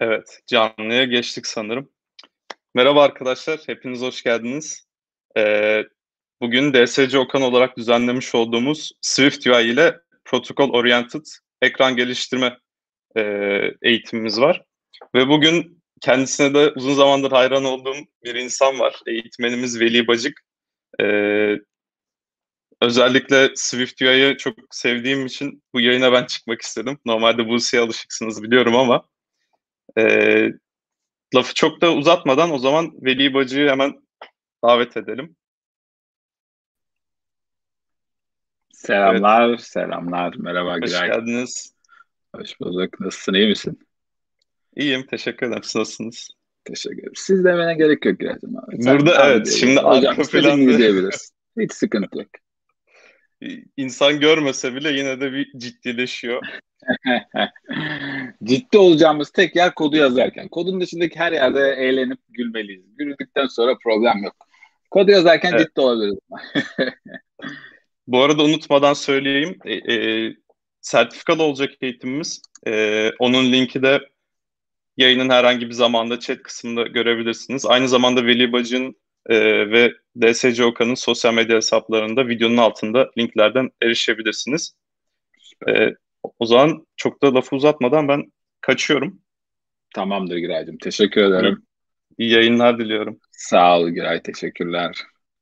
Evet, canlıya geçtik sanırım. Merhaba arkadaşlar, hepiniz hoş geldiniz. Eee, Bugün DSC Okan olarak düzenlemiş olduğumuz SwiftUI ile Protocol Oriented ekran geliştirme eğitimimiz var. Ve bugün kendisine de uzun zamandır hayran olduğum bir insan var. Eğitmenimiz Veli Bacık. Eee, Özellikle SwiftUI'yi çok sevdiğim için bu yayına ben çıkmak istedim. Normalde Buse'ye alışıksınız biliyorum ama eee lafı çok da uzatmadan o zaman Veli Bacı'yı hemen davet edelim. Evet, Selamlar, selamlar. Merhaba hoş Güray. geldiniz. Hoş bulduk. Nasılsın, iyi misin? İyiyim, teşekkür ederim. Siz nasılsınız? Teşekkür ederim. Siz demene gerek yok Gülay'cığım abi. Sen Burada abi evet, şimdi diyebilirsin. Hocam arka istediğin gibi planda diyebilirsin. Hiç sıkıntı yok. insan görmese bile yine de bir ciddileşiyor. Ciddi olacağımız tek yer kodu yazarken. Kodun dışındaki her yerde eğlenip gülmeliyiz. Güldükten sonra problem yok. Kodu yazarken Evet. ciddi olabiliriz. Bu arada unutmadan söyleyeyim, sertifikalı olacak eğitimimiz. Onun linki de yayının herhangi bir zamanda chat kısmında görebilirsiniz. Aynı zamanda Veli Bacı'nın ve DSC Okan'ın sosyal medya hesaplarında videonun altında linklerden erişebilirsiniz. E, O zaman çok da lafı uzatmadan ben kaçıyorum. Tamamdır Gülay'cığım. Teşekkür İyi, ederim. iyi yayınlar diliyorum. Sağ ol Güray. Teşekkürler.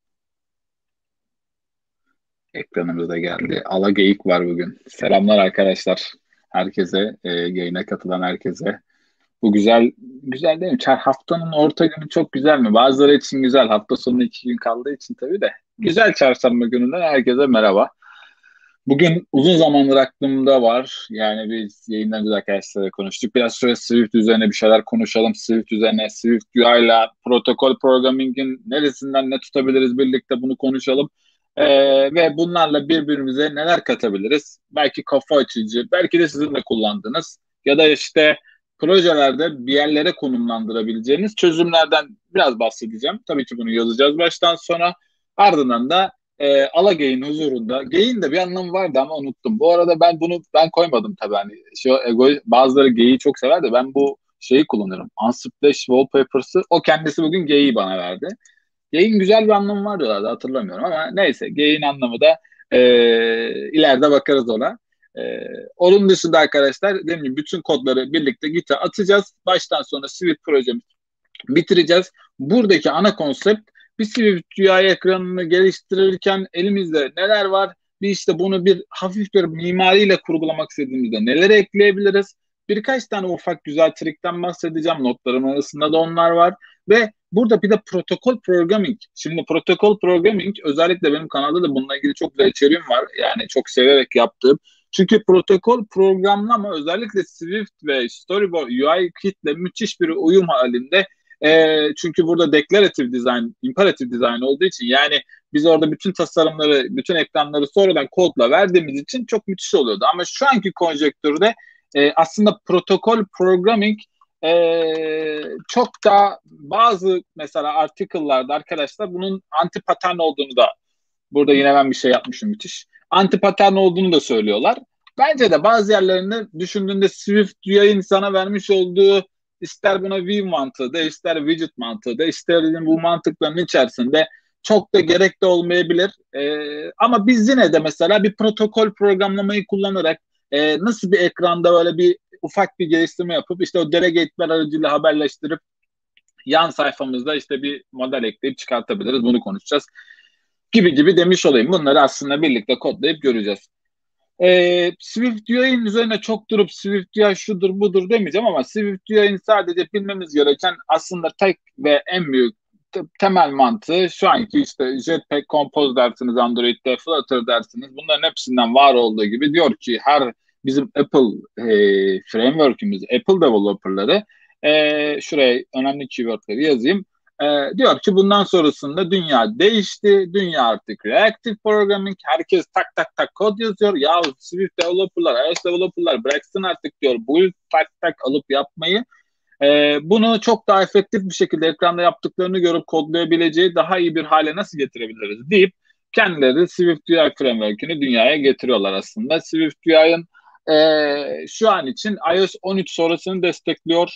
Ekranımıza geldi. Ala geyik var bugün. Selamlar arkadaşlar. Herkese, yayına katılan herkese. Bu güzel, güzel değil mi? Haftanın orta günü çok güzel mi? Bazıları için güzel. Hafta sonu 2 gün kaldığı için tabii de. Güzel çarşamba gününden herkese merhaba. Bugün uzun zamandır aklımda var. Yani biz yayından önce arkadaşlarla konuştuk. Biraz şöyle Swift üzerine bir şeyler konuşalım. Swift üzerine, Swift UI ile protokol programming'in neresinden ne tutabiliriz birlikte bunu konuşalım. Ve bunlarla birbirimize neler katabiliriz? Belki kafa açıcı, belki de sizin de kullandığınız ya da işte projelerde bir yerlere konumlandırabileceğiniz çözümlerden biraz bahsedeceğim. Tabii ki bunu yazacağız baştan sona. Ardından da Alagey'in huzurunda. Gey'in de bir anlamı vardı ama unuttum. Bu arada ben koymadım tabii. Hani bazıları Gey'i çok sever de ben bu şeyi kullanırım. Unsplash Wallpapers'ı o kendisi bugün Gey'i bana verdi. Gey'in güzel bir anlamı var diyorlardı hatırlamıyorum ama neyse Gey'in anlamı da ileride bakarız ona. Onun dışında arkadaşlar dediğim gibi bütün kodları birlikte Git'e atacağız. Baştan sona Swift projemizi bitireceğiz. Buradaki ana konsept bir Swift UI ekranını geliştirirken elimizde neler var? Bir işte bunu bir hafif bir mimariyle kurgulamak istediğimizde neleri ekleyebiliriz? Birkaç tane ufak güzel trikten bahsedeceğim. Notlarım arasında da onlar var. Ve burada bir de protokol programming. Şimdi protokol programming özellikle benim kanalda da bununla ilgili çok güzel içeriğim var. Yani çok severek yaptığım. Çünkü protokol programlama özellikle Swift ve Storyboard UI kitle müthiş bir uyum halinde çünkü burada declarative design, imperative design olduğu için yani biz orada bütün tasarımları, bütün ekranları sonradan kodla verdiğimiz için çok müthiş oluyordu. Ama şu anki konjektürde aslında protokol programming çok daha bazı mesela article'larda arkadaşlar bunun anti pattern olduğunu da burada yine ben bir şey yapmışım müthiş. Anti pattern olduğunu da söylüyorlar. Bence de bazı yerlerinde düşündüğünde Swift UI'nin sana vermiş olduğu ister buna view mantığı da ister widget mantığı da ister bu mantıkların içerisinde çok da gerek de olmayabilir. Ama biz yine de mesela bir protokol programlamayı kullanarak nasıl bir ekranda böyle bir ufak bir geliştirme yapıp işte o delegate'ler aracıyla haberleştirip yan sayfamızda işte bir model ekleyip çıkartabiliriz. Bunu konuşacağız. Gibi gibi demiş olayım. Bunları aslında birlikte kodlayıp göreceğiz. Swift UI'nin üzerine çok durup Swift UI şudur budur demeyeceğim ama Swift UI'nin sadece bilmemiz gereken aslında tek ve en büyük temel mantığı şu anki işte Jetpack Compose dersiniz, Android'de Flutter dersiniz. Bunların hepsinden var olduğu gibi diyor ki her bizim Apple framework'ümüz, Apple developerları şuraya önemli keywordleri yazayım. Diyor ki bundan sonrasında dünya değişti. Dünya artık reactive programming. Herkes tak tak tak kod yazıyor. Ya Swift developerlar, iOS developerlar bıraksın artık diyor. Build tak tak alıp yapmayı. Bunu çok daha efektif bir şekilde ekranda yaptıklarını görüp kodlayabileceği daha iyi bir hale nasıl getirebiliriz deyip kendileri Swift UI framework'ünü dünyaya getiriyorlar aslında. Swift UI'ın şu an için iOS 13 sonrasını destekliyor.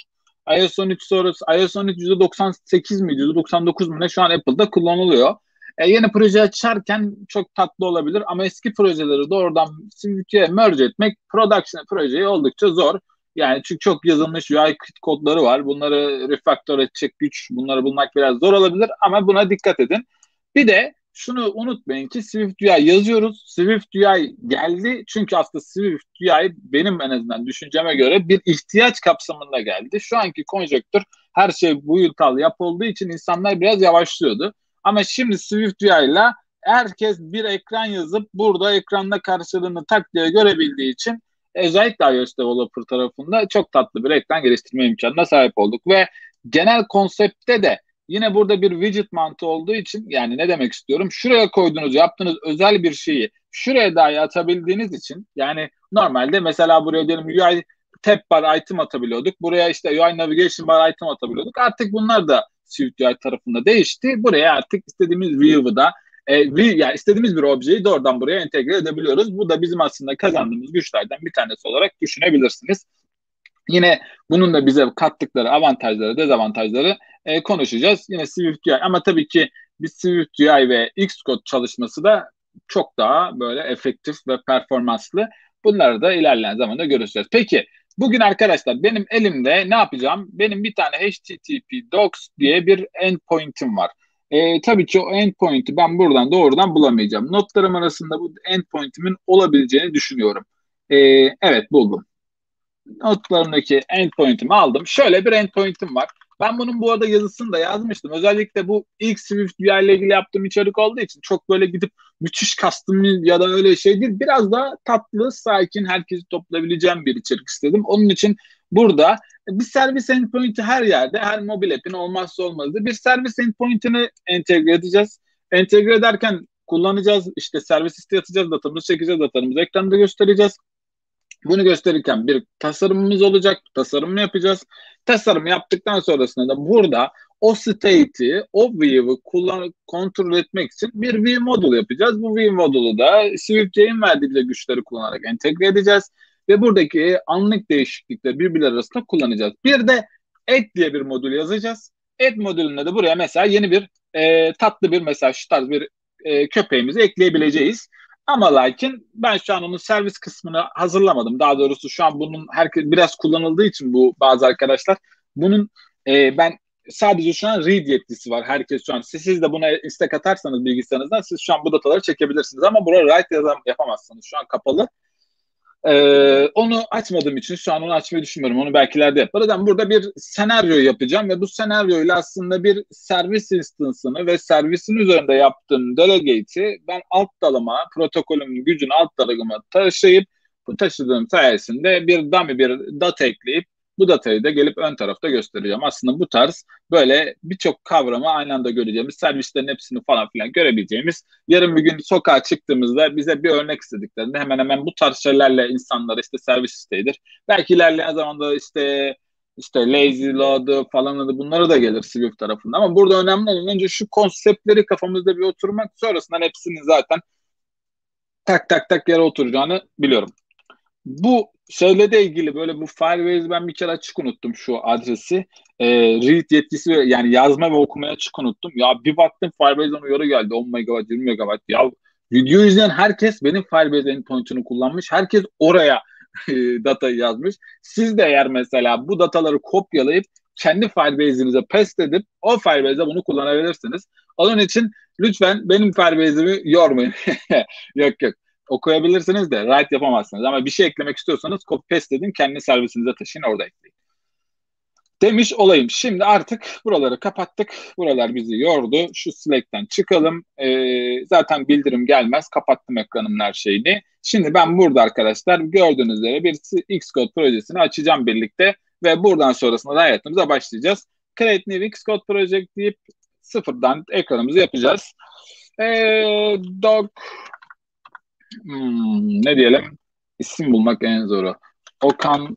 iOS 13 sonrası, iOS 13 %98 mi, %99 mu ne şu an Apple'da kullanılıyor. Yeni proje açarken çok tatlı olabilir ama eski projeleri doğrudan Swift'e merge etmek production projeyi oldukça zor. Yani çünkü çok yazılmış UI kodları var. Bunları refactor edecek güç, bunları bulmak biraz zor olabilir ama buna dikkat edin. Bir de şunu unutmayın ki Swift UI yazıyoruz. Swift UI geldi. Çünkü aslında Swift UI benim en azından düşünceme göre bir ihtiyaç kapsamında geldi. Şu anki konjonktür her şey bu yıl yapıldığı için insanlar biraz yavaşlıyordu. Ama şimdi Swift UI ile herkes bir ekran yazıp burada ekranda karşılığını tak diye görebildiği için özellikle iOS developer tarafında çok tatlı bir ekran geliştirme imkanına sahip olduk ve genel konseptte de yine burada bir widget mantığı olduğu için yani ne demek istiyorum? Şuraya koyduğunuz, yaptığınız özel bir şeyi şuraya dahi atabildiğiniz için yani normalde mesela buraya diyelim UI tab bar item atabiliyorduk. Buraya işte UI navigation bar item atabiliyorduk. Artık bunlar da Swift UI tarafında değişti. Buraya artık istediğimiz view'u da yani istediğimiz bir objeyi doğrudan buraya entegre edebiliyoruz. Bu da bizim aslında kazandığımız güçlerden bir tanesi olarak düşünebilirsiniz. Yine bunun da bize kattıkları avantajları, dezavantajları konuşacağız. Yine Swift UI ama tabii ki bir Swift UI ve Xcode çalışması da çok daha böyle efektif ve performanslı. Bunları da ilerleyen zamanda göreceğiz. Peki bugün arkadaşlar benim elimde ne yapacağım? Benim bir tane HTTP Docs diye bir endpoint'im var. Tabii ki o endpoint'i ben buradan doğrudan bulamayacağım. Notlarım arasında bu endpoint'imin olabileceğini düşünüyorum. Evet buldum. Notlarımdaki endpoint'imi aldım. Şöyle bir endpoint'im var. Ben bunun bu arada yazısını da yazmıştım. Özellikle bu ilk Swift UI ile ilgili yaptığım içerik olduğu için çok böyle gidip müthiş custom ya da öyle şey değil. Biraz daha tatlı, sakin, herkesi toplayabileceğim bir içerik istedim. Onun için burada bir servis endpoint'i her yerde, her mobil app'in olmazsa olmazı bir servis endpoint'ini entegre edeceğiz. Entegre ederken kullanacağız. İşte servis isteği atacağız, datamızı çekeceğiz, datamızı ekranda göstereceğiz. Bunu gösterirken bir tasarımımız olacak. Tasarımını yapacağız. Tasarım yaptıktan sonrasında da burada o state'i, o view'u kontrol etmek için bir view model yapacağız. Bu view model'u da Swift.j'in verdiği bize güçleri kullanarak entegre edeceğiz. Ve buradaki anlık değişiklikleri birbirleri arasında kullanacağız. Bir de add diye bir modül yazacağız. Add modülünde de buraya mesela yeni bir tatlı bir mesela şu tarz bir köpeğimizi ekleyebileceğiz. Ama lakin ben şu an onun servis kısmını hazırlamadım. Daha doğrusu şu an bunun herkes biraz kullanıldığı için bu bazı arkadaşlar bunun ben sadece şu an read yetkisi var. Herkes şu an siz de buna istek atarsanız bilgisayarınızdan siz şu an bu dataları çekebilirsiniz ama buraya write yapamazsınız. Şu an kapalı. Onu açmadığım için şu an onu açmayı düşünmüyorum. Onu belki ileride yaparız. Ben burada bir senaryo yapacağım ve bu senaryoyla aslında bir servis instance'ını ve servisin üzerinde yaptığım delegate'i ben alt dalıma, protokolümün gücünü alt dalıma taşıyıp bu taşıdığım sayesinde bir dummy bir data ekleyip bu datayı da gelip ön tarafta göstereceğim. Aslında bu tarz böyle birçok kavramı aynı anda göreceğimiz, servislerin hepsini falan filan görebileceğimiz, yarın bir gün sokağa çıktığımızda bize bir örnek istediklerinde hemen hemen bu tarz şeylerle insanlar işte servis isteğidir. Belki ilerleyen zamanda işte lazy load falan da bunları da gelir Swift tarafında. Ama burada önemli olan önce şu konseptleri kafamızda bir oturmak, sonrasında hepsini zaten tak tak tak yere oturacağını biliyorum. Bu şeyle de ilgili böyle bu Firebase ben bir kere açık unuttum şu adresi. Read yetkisi yani yazma ve okumaya açık unuttum. Ya bir baktım Firebase'den uyarı geldi. 10 megabayt 20 megabayt. Ya video izleyen herkes benim Firebase endpoint'unu kullanmış. Herkes oraya datayı yazmış. Siz de eğer mesela bu dataları kopyalayıp kendi Firebase'inize paste edip o Firebase'de bunu kullanabilirsiniz. Onun için lütfen benim Firebase'imi yormayın. Yok yok. Okuyabilirsiniz de write yapamazsınız. Ama bir şey eklemek istiyorsanız copy paste edin, kendi servisinize taşıyın, orada ekleyin. Demiş olayım. Şimdi artık buraları kapattık. Buralar bizi yordu. Şu Slack'ten çıkalım. Zaten bildirim gelmez. Kapattım ekranımın her şeyini. Şimdi ben burada arkadaşlar gördüğünüz üzere bir Xcode projesini açacağım birlikte. Ve buradan sonrasında da hayatımıza başlayacağız. Create New Xcode Project deyip sıfırdan ekranımızı yapacağız. Doc ne diyelim? İsim bulmak en zoru. Okan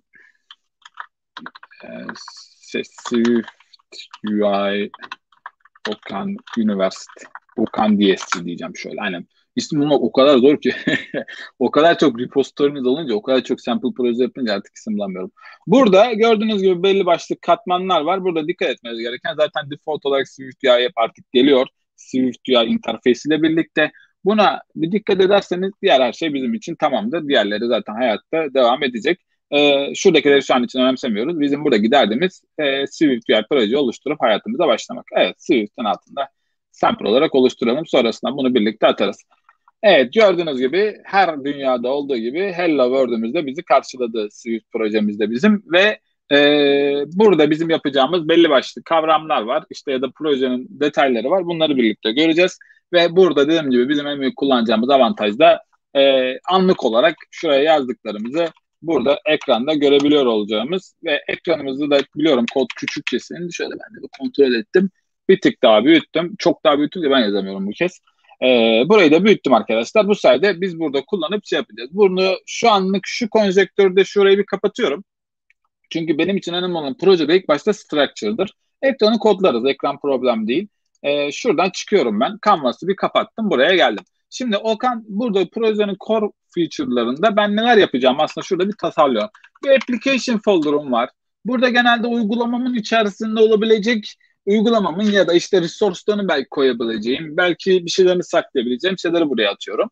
Swift UI Okan University. Okan DSC diyeceğim şöyle. Aynen. İsim bulmak o kadar zor ki. O kadar çok repository'niz olunca, o kadar çok sample proje yapınca artık isim bulamıyorum. Burada gördüğünüz gibi belli başlı katmanlar var. Burada dikkat etmeniz gereken zaten default olarak SwiftUI hep artık geliyor. SwiftUI interface ile birlikte. Buna bir dikkat ederseniz diğer her şey bizim için tamamdır. Diğerleri zaten hayatta devam edecek. Şuradakileri şu an için önemsemiyoruz. Bizim buradaki derdimiz SwiftUI proje oluşturup hayatımıza başlamak. Evet, Swift'in altında sample olarak oluşturalım. Sonrasında bunu birlikte atarız. Evet, gördüğünüz gibi her dünyada olduğu gibi Hello World'ümüzde bizi karşıladı Swift projemizde bizim ve burada bizim yapacağımız belli başlı kavramlar var. İşte ya da projenin detayları var. Bunları birlikte göreceğiz. Ve burada dediğim gibi bizim en büyük kullanacağımız avantaj da anlık olarak şuraya yazdıklarımızı burada ekranda görebiliyor olacağımız ve ekranımızda da biliyorum kod küçük kesin. Şöyle ben de bir kontrol ettim. Bir tık daha büyüttüm. Çok daha büyüttüm ben yazamıyorum bu kez. Burayı da büyüttüm arkadaşlar. Bu sayede biz burada kullanıp şey yapacağız. Bunu şu anlık şu konjektörde şurayı bir kapatıyorum. Çünkü benim için önemli olan projede ilk başta structure'dır. Ekranı kodlarız. Ekran problem değil. Şuradan çıkıyorum ben. Canvas'ı bir kapattım. Buraya geldim. Şimdi Okan burada projenin core feature'larında ben neler yapacağım? Aslında şurada bir tasarlıyorum. Bir application folder'um var. Burada genelde uygulamamın içerisinde olabilecek uygulamamın ya da işte resource'larını belki koyabileceğim, belki bir şeylerini saklayabileceğim şeyleri buraya atıyorum.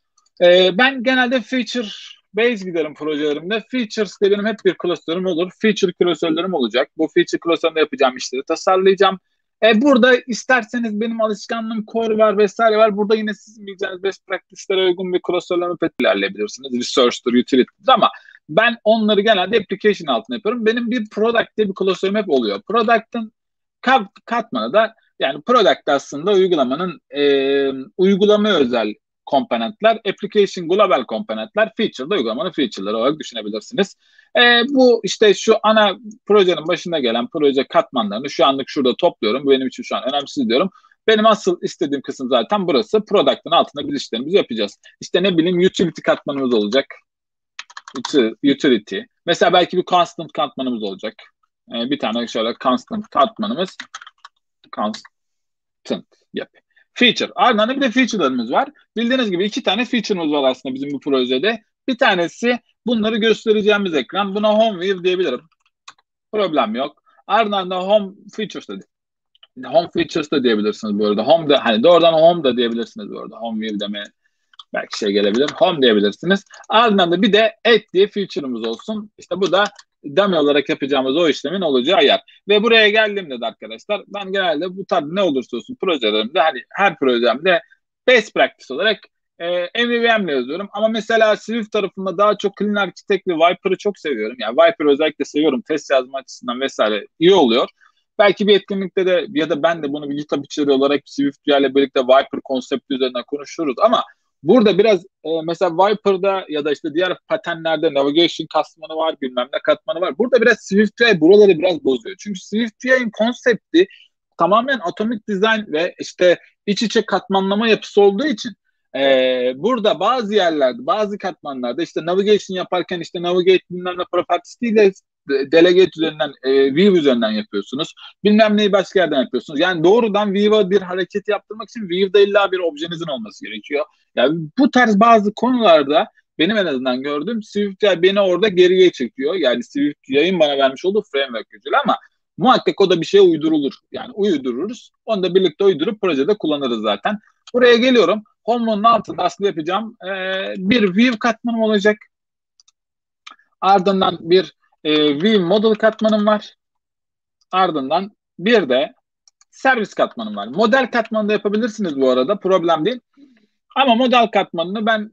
Ben genelde feature base giderim projelerimde. Features de benim hep bir klasörüm olur. Feature klasörlerim olacak. Bu feature klasöründe yapacağım işleri tasarlayacağım. Burada isterseniz benim alışkanlığım core var vesaire var. Burada yine sizin bileceğiniz best practice'lere uygun bir klasörleme ilerleyebilirsiniz. Research'tır, utility'dir ama ben onları genelde application altında yapıyorum. Benim bir product diye bir klasörüm hep oluyor. Product'ın katmanı da yani product aslında uygulamanın uygulamaya özel komponentler, application global komponentler, feature da uygulamanın feature'ları olarak düşünebilirsiniz. Bu işte şu ana projenin başında gelen proje katmanlarını şu anlık şurada topluyorum. Bu benim için şu an önemsiz diyorum. Benim asıl istediğim kısım zaten burası. Product'ın altında biz işlerimizi yapacağız. İşte ne bileyim utility katmanımız olacak. Utility. Mesela belki bir constant katmanımız olacak. Bir tane şöyle constant katmanımız constant yap. Feature. Ardından bir de feature'larımız var. Bildiğiniz gibi iki tane feature'ımız var aslında bizim bu projede. Bir tanesi bunları göstereceğimiz ekran. Buna home view diyebilirim. Problem yok. Ardından da home features da home features da diyebilirsiniz bu arada. Home da hani doğrudan home da diyebilirsiniz bu arada. Home view demeye belki şey gelebilir. Home diyebilirsiniz. Ardından da bir de add diye feature'ımız olsun. İşte bu da dummy olarak yapacağımız o işlemin olacağı yer. Ve buraya geldiğimde de arkadaşlar ben genelde bu tarz ne olursa olsun projelerimde hani her projemde best practice olarak MVVM yazıyorum. Ama mesela Swift tarafında daha çok Clean Architect ve Viper'ı çok seviyorum. Yani Viper'ı özellikle seviyorum. Test yazma açısından vesaire iyi oluyor. Belki bir etkinlikte de ya da ben de bunu bir GitHub içeriği olarak Swift ile birlikte Viper konsepti üzerinden konuşuruz ama burada biraz mesela Viper'da ya da işte diğer patenlerde navigation katmanı var, bilmem ne katmanı var. Burada biraz SwiftUI buraları biraz bozuyor. Çünkü SwiftUI'nin konsepti tamamen atomic design ve işte iç içe katmanlama yapısı olduğu için burada bazı yerlerde, bazı katmanlarda işte navigation yaparken işte navigate bilmem ne properties değil de delegate üzerinden, view üzerinden yapıyorsunuz. Bilmem neyi başka yerden yapıyorsunuz. Yani doğrudan view'a bir hareket yaptırmak için view'da illa bir objenizin olması gerekiyor. Yani bu tarz bazı konularda benim en azından gördüğüm SwiftUI beni orada geriye çekiyor. Yani SwiftUI'nin bana vermiş olduğu framework gücüyle ama muhakkak o da bir şeye uydurulur. Yani uydururuz. Onu da birlikte uydurup projede kullanırız zaten. Buraya geliyorum. Home'un altında aslında yapacağım bir view katmanım olacak. Ardından bir view model katmanım var. Ardından bir de servis katmanım var. Model katmanı da yapabilirsiniz bu arada. Problem değil. Ama model katmanını ben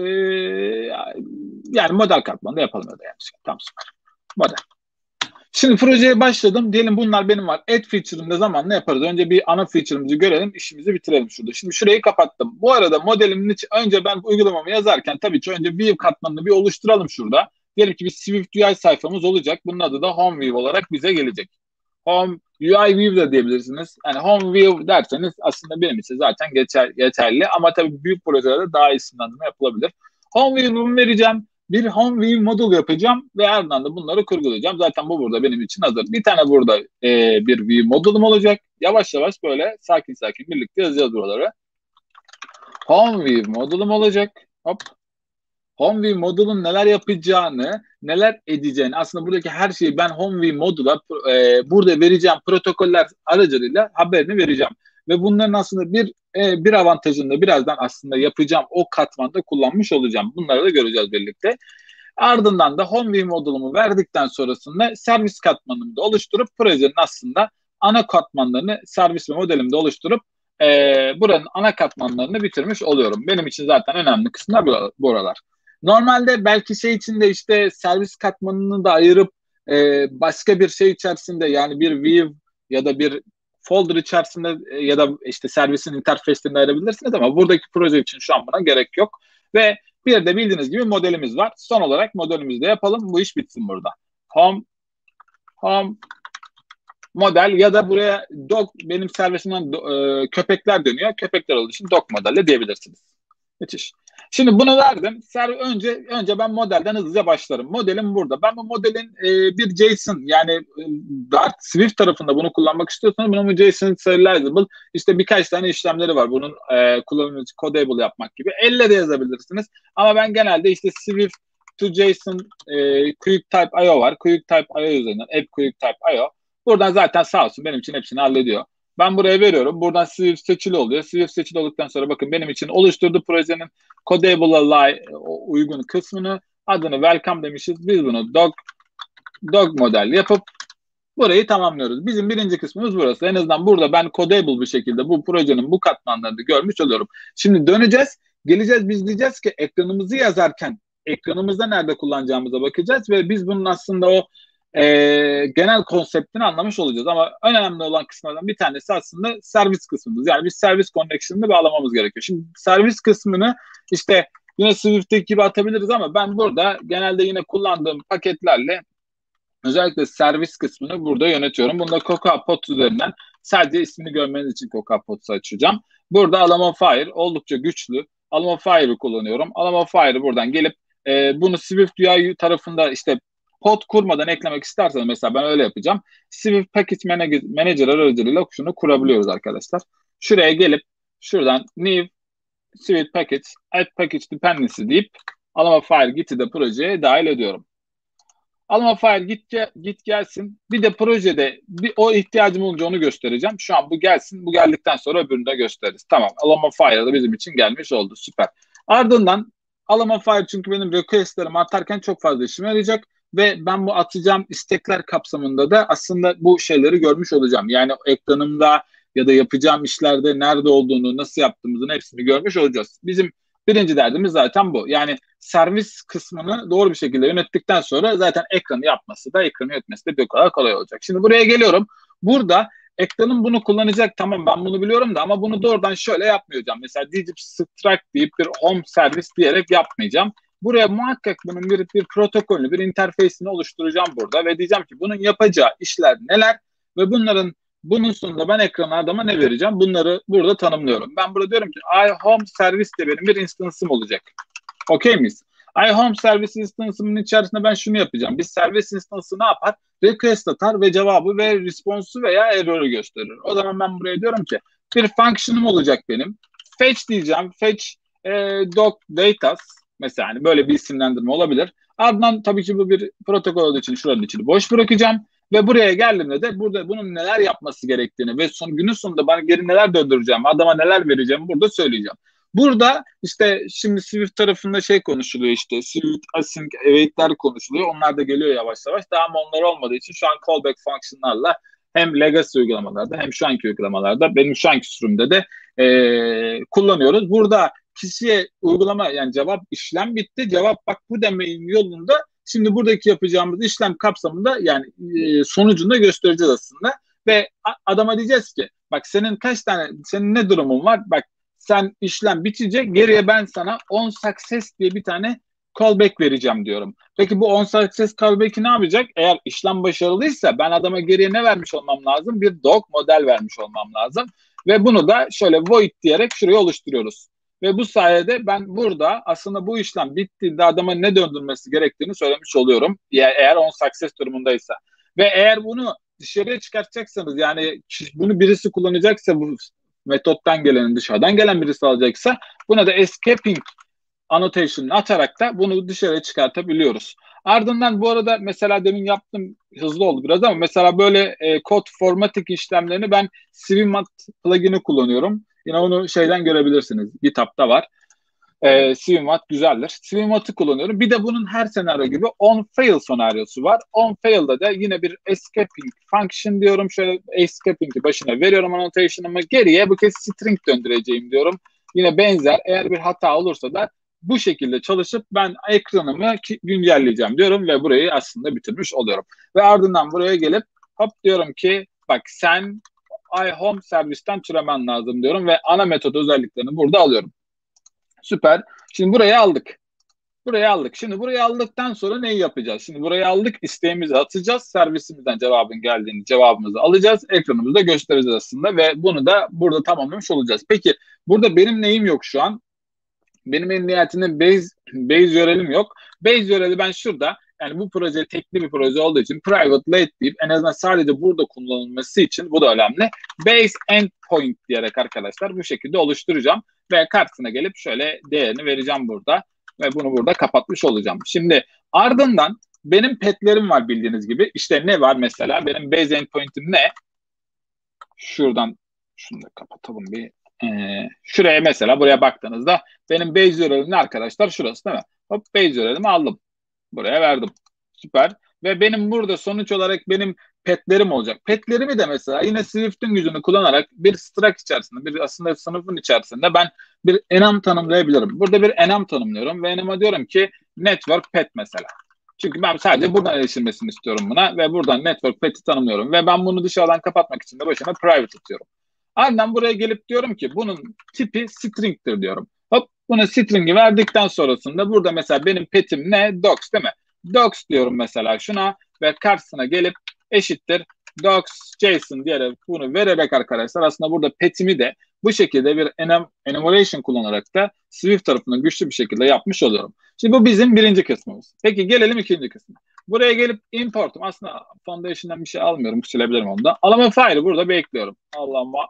yani model katmanı da yapalım öyle yani. Tamam süper. Model. Şimdi projeye başladım. Diyelim bunlar benim var. Add feature'ını zamanla yaparız. Önce bir ana feature'ımızı görelim. İşimizi bitirelim şurada. Şimdi şurayı kapattım. Bu arada modelimin için önce ben uygulamamı yazarken tabii ki önce view katmanını bir oluşturalım şurada. Diyelim ki bir SwiftUI sayfamız olacak. Bunun adı da Home View olarak bize gelecek. Home UI View de diyebilirsiniz. Yani Home View derseniz aslında benim için zaten yeterli. Ama tabii büyük projelerde daha iyi isimlendirme yapılabilir. Home View'umu vereceğim. Bir Home View model yapacağım ve ardından da bunları kurgulayacağım. Zaten bu burada benim için hazır. Bir tane burada bir View model'ım olacak. Yavaş yavaş böyle sakin sakin birlikte yazacağız buraları. HomeView modulum olacak. Hop. HomeView modulun neler yapacağını, neler edeceğini, aslında buradaki her şeyi ben HomeView modula burada vereceğim protokoller aracılığıyla haberini vereceğim. Ve bunların aslında bir avantajını da birazdan aslında yapacağım o katmanda kullanmış olacağım. Bunları da göreceğiz birlikte. Ardından da HomeView modulumu verdikten sonrasında servis katmanını da oluşturup projenin aslında ana katmanlarını servis ve modelimde oluşturup buranın ana katmanlarını bitirmiş oluyorum. Benim için zaten önemli kısımlar buralar. Normalde belki şey içinde işte servis katmanını da ayırıp başka bir şey içerisinde, yani bir view ya da bir folder içerisinde ya da işte servisin interface'lerini ayırabilirsiniz ama buradaki proje için şu an buna gerek yok. Ve bir de bildiğiniz gibi modelimiz var. Son olarak modelimizi de yapalım. Bu iş bitsin burada. Home, home model ya da buraya dog, benim servisimden köpekler dönüyor. Köpekler olduğu için dog modelle diyebilirsiniz. Müthiş. Şimdi bunu verdim. Önce ben modelden hızlıca başlarım. Modelim burada. Ben bu modelin bir JSON, yani Dart Swift tarafında bunu kullanmak istiyorsanız bunun bir JSON serializable işte birkaç tane işlemleri var. Bunun kullanılması codable yapmak gibi. Elle de yazabilirsiniz. Ama ben genelde işte Swift to JSON QuickType.io var. QuickType.io üzerinden app QuickType.io. Buradan zaten sağ olsun benim için hepsini hallediyor. Ben buraya veriyorum. Buradan Swift seçili oluyor. Swift seçili olduktan sonra bakın benim için oluşturduğu projenin Codable'a uygun kısmını, adını welcome demişiz. Biz bunu dog model yapıp burayı tamamlıyoruz. Bizim birinci kısmımız burası. En azından burada ben Codable bir şekilde bu projenin bu katmanlarını görmüş oluyorum. Şimdi döneceğiz. Geleceğiz, biz diyeceğiz ki ekranımızı yazarken ekranımızda nerede kullanacağımıza bakacağız ve biz bunun aslında o genel konseptini anlamış olacağız. Ama önemli olan kısımlardan bir tanesi aslında servis kısmımız. Yani biz servis connection'ını bağlamamız gerekiyor. Şimdi servis kısmını işte yine Swift'teki gibi atabiliriz ama ben burada genelde yine kullandığım paketlerle özellikle servis kısmını burada yönetiyorum. Bunda Cocoa Pods üzerinden sadece ismini görmeniz için Cocoa Pods'u açacağım. Burada Alamo Fire oldukça güçlü. Alamo Fire'ı kullanıyorum. Alamo Fire'ı buradan gelip bunu Swift UI tarafında işte pod kurmadan eklemek isterseniz mesela ben öyle yapacağım. Swift Package Manager aracılığıyla şunu kurabiliyoruz arkadaşlar. Şuraya gelip şuradan new Swift Package add package dependency deyip Alamo Fire Git'i de projeye dahil ediyorum. Alma file git gelsin. Bir de projede o ihtiyacım olunca onu göstereceğim. Şu an bu gelsin. Bu geldikten sonra öbürünü de gösteririz. Tamam. Alma file da bizim için gelmiş oldu. Süper. Ardından Alma file, çünkü benim requestlerimi atarken çok fazla işime yarayacak ve ben bu atacağım istekler kapsamında da aslında bu şeyleri görmüş olacağım. Yani ekranımda ya da yapacağım işlerde nerede olduğunu, nasıl yaptığımızın hepsini görmüş olacağız. Bizim birinci derdimiz zaten bu. Yani servis kısmını doğru bir şekilde yönettikten sonra zaten ekranı yönetmesi de bir kadar kolay olacak. Şimdi buraya geliyorum. Burada ekranım bunu kullanacak. Tamam, ben bunu biliyorum da ama bunu doğrudan şöyle yapmayacağım. Mesela diyeceğim struct deyip bir home servis diyerek yapmayacağım. Buraya muhakkak bunun bir protokolünü, bir interface'ini oluşturacağım burada ve diyeceğim ki bunun yapacağı işler neler ve bunun sonunda ben ekrana adama ne vereceğim? Bunları burada tanımlıyorum. Ben burada diyorum ki iHome servis de benim bir instance'ım olacak. Okey miyiz? iHome servis instance'ımın içerisinde ben şunu yapacağım. Bir servis instance'ı ne yapar? Request atar ve cevabı ve response'u veya error'ı gösterir. O zaman ben buraya diyorum ki bir function'ım olacak benim. Fetch diyeceğim. Fetch doc datas. Mesela hani böyle bir isimlendirme olabilir. Ardından tabii ki bu bir protokol olduğu için şuranın içini boş bırakacağım. Ve buraya geldiğimde de burada bunun neler yapması gerektiğini ve günün sonunda bana geri neler döndüreceğim, adama neler vereceğim burada söyleyeceğim. Burada işte şimdi Swift tarafında şey konuşuluyor, işte Swift async await'ler konuşuluyor. Onlar da geliyor yavaş yavaş. Daha ama onlar olmadığı için şu an callback fonksiyonlarla hem legacy uygulamalarda hem şu anki uygulamalarda, benim şu anki sürümde de kullanıyoruz. Burada kişiye uygulama, yani cevap işlem bitti. Cevap bak bu demeyin yolunda. Şimdi buradaki yapacağımız işlem kapsamında yani sonucunu göstereceğiz aslında. Ve adama diyeceğiz ki bak senin ne durumun var? Bak sen işlem bitecek. Geriye ben sana on success diye bir tane callback vereceğim diyorum. Peki bu on success callback'i ne yapacak? Eğer işlem başarılıysa ben adama geriye ne vermiş olmam lazım? Bir dog model vermiş olmam lazım. Ve bunu da şöyle void diyerek şuraya oluşturuyoruz. Ve bu sayede ben burada aslında bu işlem bittiğinde adama ne döndürmesi gerektiğini söylemiş oluyorum. Eğer on success durumundaysa. Ve eğer bunu dışarıya çıkartacaksanız, yani bunu birisi kullanacaksa bu metottan gelenin dışarıdan gelen birisi alacaksa buna da escaping annotation'ını atarak da bunu dışarıya çıkartabiliyoruz. Ardından bu arada mesela demin yaptım, hızlı oldu biraz ama mesela böyle kod formatting işlemlerini ben Swimmat plugin'i kullanıyorum. Yine onu şeyden görebilirsiniz. GitHub'da var. Swimmat güzeldir. Swimmat'ı kullanıyorum. Bir de bunun her senaryo gibi on fail senaryosu var. On fail'da da yine bir escaping function diyorum. Şöyle escaping'i başına veriyorum annotation'ımı. Geriye bu kez string döndüreceğim diyorum. Yine benzer. Eğer bir hata olursa da bu şekilde çalışıp ben ekranımı güncelleyeceğim diyorum ve burayı aslında bitirmiş oluyorum. Ve ardından buraya gelip hop diyorum ki bak sen iHome servisten türemen lazım diyorum ve ana metod özelliklerini burada alıyorum. Süper. Şimdi burayı aldık. Burayı aldık. Şimdi burayı aldıktan sonra neyi yapacağız? Şimdi burayı aldık, isteğimizi atacağız. Servisimizden cevabın geldiğini cevabımızı alacağız. Ekranımızda göstereceğiz aslında ve bunu da burada tamamlamış olacağız. Peki burada benim neyim yok şu an? Benim en nihayetinde base URL'im yok. Base URL'i ben şurada, yani bu proje tekli bir proje olduğu için private let deyip en azından sadece burada kullanılması için bu da önemli. Base endpoint diyerek arkadaşlar bu şekilde oluşturacağım ve karşısına gelip şöyle değerini vereceğim burada ve bunu burada kapatmış olacağım. Şimdi ardından benim petlerim var bildiğiniz gibi. İşte ne var mesela? Benim base endpoint'im ne? Şuradan şunu da kapatalım bir. Şuraya mesela buraya baktığınızda benim base URL'im ne arkadaşlar? Şurası değil mi? Hop base URL'imi aldım. Buraya verdim. Süper. Ve benim burada sonuç olarak benim petlerim olacak. Petlerimi de mesela yine Swift'in gücünü kullanarak bir struct içerisinde, bir aslında sınıfın içerisinde ben bir enum tanımlayabilirim. Burada bir enum tanımlıyorum ve enum'a diyorum ki network pet mesela. Çünkü ben sadece buradan erişilmesini istiyorum buna ve buradan network pet'i tanımlıyorum ve ben bunu dışarıdan kapatmak için de başına private atıyorum. Ardından buraya gelip diyorum ki bunun tipi string'tir diyorum. Hop buna string'i verdikten sonrasında burada mesela benim pet'im ne? Docs değil mi? Docs diyorum mesela şuna ve karşısına gelip eşittir docs.json diyerek bunu vererek arkadaşlar aslında burada pet'imi de bu şekilde bir enumeration kullanarak da Swift tarafından güçlü bir şekilde yapmış oluyorum. Şimdi bu bizim birinci kısmımız. Peki gelelim ikinci kısmına. Buraya gelip importum. Aslında Foundation'dan bir şey almıyorum. Silebilirim onu da. Alama file'ı burada bekliyorum. Alama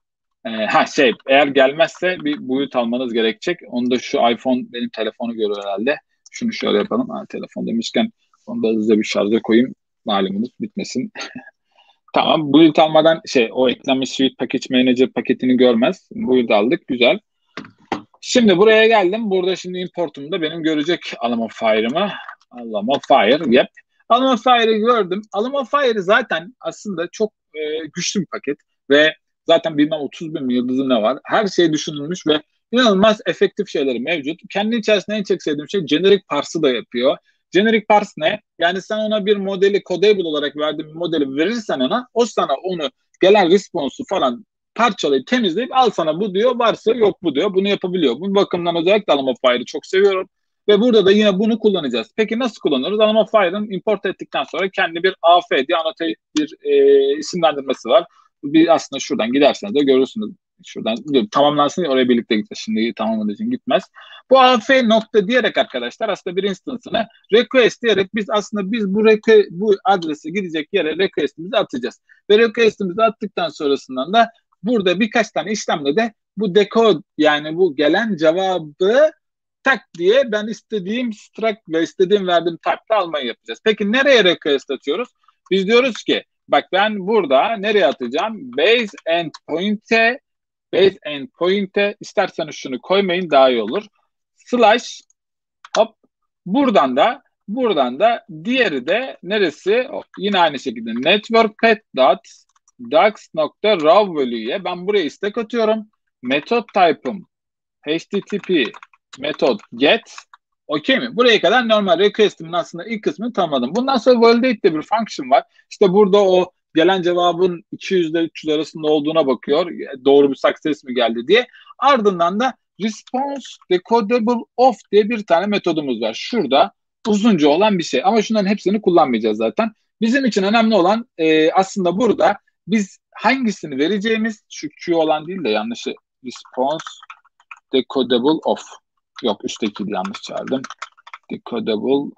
eğer gelmezse bir boyut almanız gerekecek. Onu da şu iPhone benim telefonu görüyor herhalde. Şunu şöyle yapalım. Telefon demişken onu da hızlıca bir şarja koyayım. Malumunuz bitmesin. Tamam. Build almadan o eklenmiş Suite Package Manager paketini görmez. Build aldık. Güzel. Şimdi buraya geldim. Burada şimdi importumda benim görecek alama file'ımı. Alama file. Yep. Alama file'ı gördüm. Alama file zaten aslında çok güçlü bir paket ve zaten bilmem 30 bin yıldızı ne var. Her şey düşünülmüş ve inanılmaz efektif şeyleri mevcut. Kendi içerisinde en çok sevdiğim şey generic parse'ı da yapıyor. Generic parse ne? Yani sen ona bir modeli codable olarak verdiğin bir modeli verirsen o sana onu gelen response'u falan parçalayıp temizleyip al sana bu diyor, varsa yok bu diyor. Bunu yapabiliyor. Bu bakımdan özellikle alama file'ı çok seviyorum. Ve burada da yine bunu kullanacağız. Peki nasıl kullanıyoruz? Alama file'ın import ettikten sonra kendi bir AF diye annotate bir isimlendirmesi var. Bir aslında şuradan giderseniz de görürsünüz. Şuradan tamamlansın oraya birlikte gideceğiz. Şimdi tamamladığı için gitmez. Bu AF nokta diyerek arkadaşlar aslında bir instance'ını request diyerek biz bu adrese gidecek yere request'imizi atacağız. Ve request'imizi attıktan sonrasından da burada birkaç tane işlemle de bu decode yani bu gelen cevabı tak diye ben istediğim struct ve istediğim verdiğim type'da almayı yapacağız. Peki nereye request atıyoruz? Biz diyoruz ki bak ben burada nereye atacağım? Base endpoint'e isterseniz şunu koymayın daha iyi olur. Slash hop buradan da diğeri de neresi? Yine aynı şekilde network pet dot docs.raw value'ye ben buraya istek atıyorum. Metot type'ım http metot get okey mi? Buraya kadar normal request'imin aslında ilk kısmını tamamladım. Bundan sonra validate de bir function var. İşte burada o gelen cevabın 200 ile 300 arasında olduğuna bakıyor. Doğru bir success mi geldi diye. Ardından da response decodable of diye bir tane metodumuz var. Şurada uzunca olan bir şey. Ama şunların hepsini kullanmayacağız zaten. Bizim için önemli olan aslında burada biz hangisini vereceğimiz şu Q olan değil de yanlışı response decodable of. Yok üstteki yanlış çağırdım. Decodable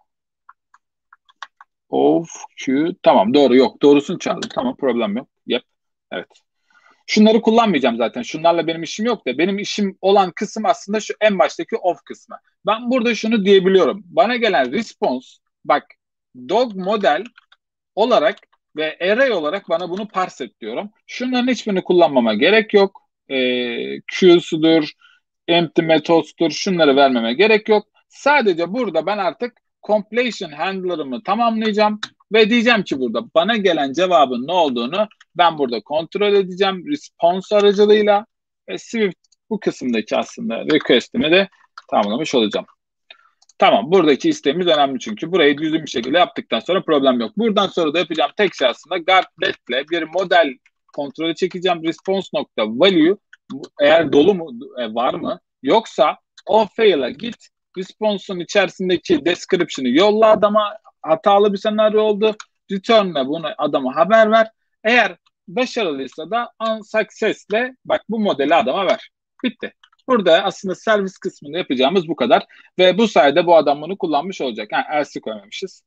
of Q. Tamam doğru yok. Doğrusunu çağırdım. Tamam problem yok. Yep. Evet. Şunları kullanmayacağım zaten. Şunlarla benim işim yok da. Benim işim olan kısım aslında şu en baştaki of kısmı. Ben burada şunu diyebiliyorum. Bana gelen response, bak, dog model olarak ve array olarak bana bunu parse et diyorum. Şunların hiçbirini kullanmama gerek yok. Q'sudur, empty methods'tur, şunları vermeme gerek yok. Sadece burada ben artık completion handler'ımı tamamlayacağım ve diyeceğim ki burada bana gelen cevabın ne olduğunu ben burada kontrol edeceğim response aracılığıyla. Swift bu kısımdaki aslında request'imi de tamamlamış olacağım. Tamam, buradaki isteğimiz önemli çünkü burayı düzgün bir şekilde yaptıktan sonra problem yok. Buradan sonra da yapacağım tek şey aslında guardlet'le bir model kontrolü çekeceğim. Response.value eğer dolu mu var mı? Yoksa o fail'a git. Response'un içerisindeki description'ı yolla adama, hatalı bir senaryo oldu. Return'le bunu adama haber ver. Eğer başarılıysa da unsuccess'le bak bu modeli adama ver. Bitti. Burada aslında servis kısmında yapacağımız bu kadar. Ve bu sayede bu adam bunu kullanmış olacak. Yani else'i koymamışız.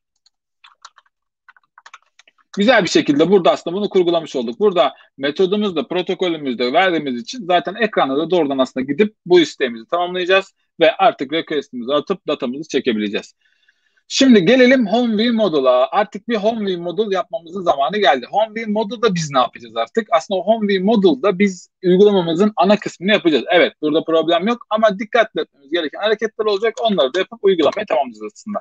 Güzel bir şekilde burada aslında bunu kurgulamış olduk. Burada metodumuzda, protokolümüzde verdiğimiz için zaten ekranda da doğrudan aslında gidip bu isteğimizi tamamlayacağız ve artık request'imizi atıp datamızı çekebileceğiz. Şimdi gelelim HomeView Module'a. Artık bir HomeView Module yapmamızın zamanı geldi. HomeView Module'da biz ne yapacağız artık? Aslında HomeView Module'da biz uygulamamızın ana kısmını yapacağız. Evet, burada problem yok ama dikkatli etmemiz gereken hareketler olacak. Onları da yapıp uygulamayı tamamlayacağız aslında.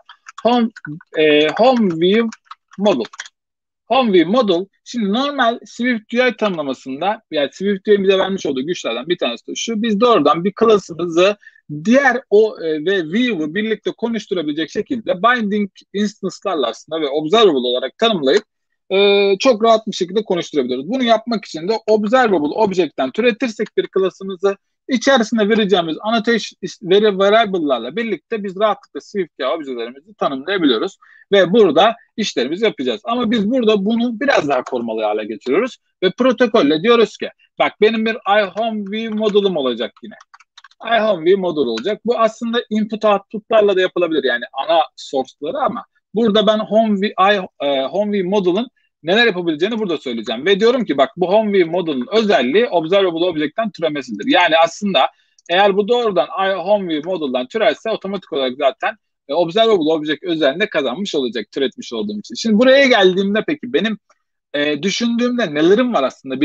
HomeView Module. HomeView Module, şimdi normal SwiftUI tanımlamasında, yani SwiftUI'nin bize vermiş olduğu güçlerden bir tanesi de şu. Biz doğrudan bir class'ımızı diğer ve view'u birlikte konuşturabilecek şekilde binding instance'larla aslında ve observable olarak tanımlayıp çok rahat bir şekilde konuşturabiliyoruz. Bunu yapmak için de observable object'ten türetirsek bir class'ımızı içerisine vereceğimiz annotation variable'larla birlikte biz rahatlıkla SwiftUI objelerimizi tanımlayabiliyoruz ve burada işlerimizi yapacağız. Ama biz burada bunu biraz daha korumalı hale getiriyoruz ve protokolle diyoruz ki bak benim bir iHomeView modulum olacak yine. iHomeView modul olacak. Bu aslında input output'larla da yapılabilir yani ana source'ları ama burada ben HomeView modulun neler yapabileceğini burada söyleyeceğim. Ve diyorum ki bak bu HomeView modulun özelliği Observable Object'ten türemesidir. Yani aslında eğer bu doğrudan iHomeView moduldan türerse otomatik olarak zaten Observable Object özelliğinde kazanmış olacak türetmiş olduğum için. Şimdi buraya geldiğimde peki benim düşündüğümde nelerim var aslında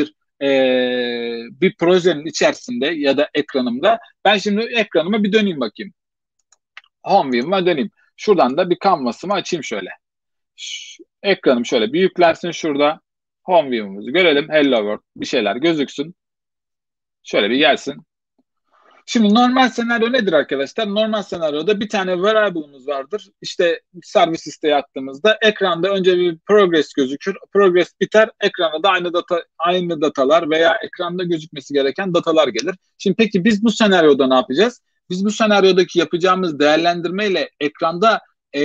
bir projenin içerisinde ya da ekranımda. Ben şimdi ekranıma bir döneyim bakayım. HomeView'uma döneyim. Şuradan da bir canvas'ımı açayım şöyle. Ekranım şöyle bir yüklensin şurada. HomeView'umuzu görelim. Hello World bir şeyler gözüksün. Şöyle bir gelsin. Şimdi normal senaryo nedir arkadaşlar? Normal senaryoda bir tane variable'ımız vardır. İşte servis isteği attığımızda ekranda önce bir progress gözükür. Progress biter. Ekrana da aynı datalar veya ekranda gözükmesi gereken datalar gelir. Şimdi peki biz bu senaryoda ne yapacağız? Biz bu senaryodaki yapacağımız değerlendirmeyle ekranda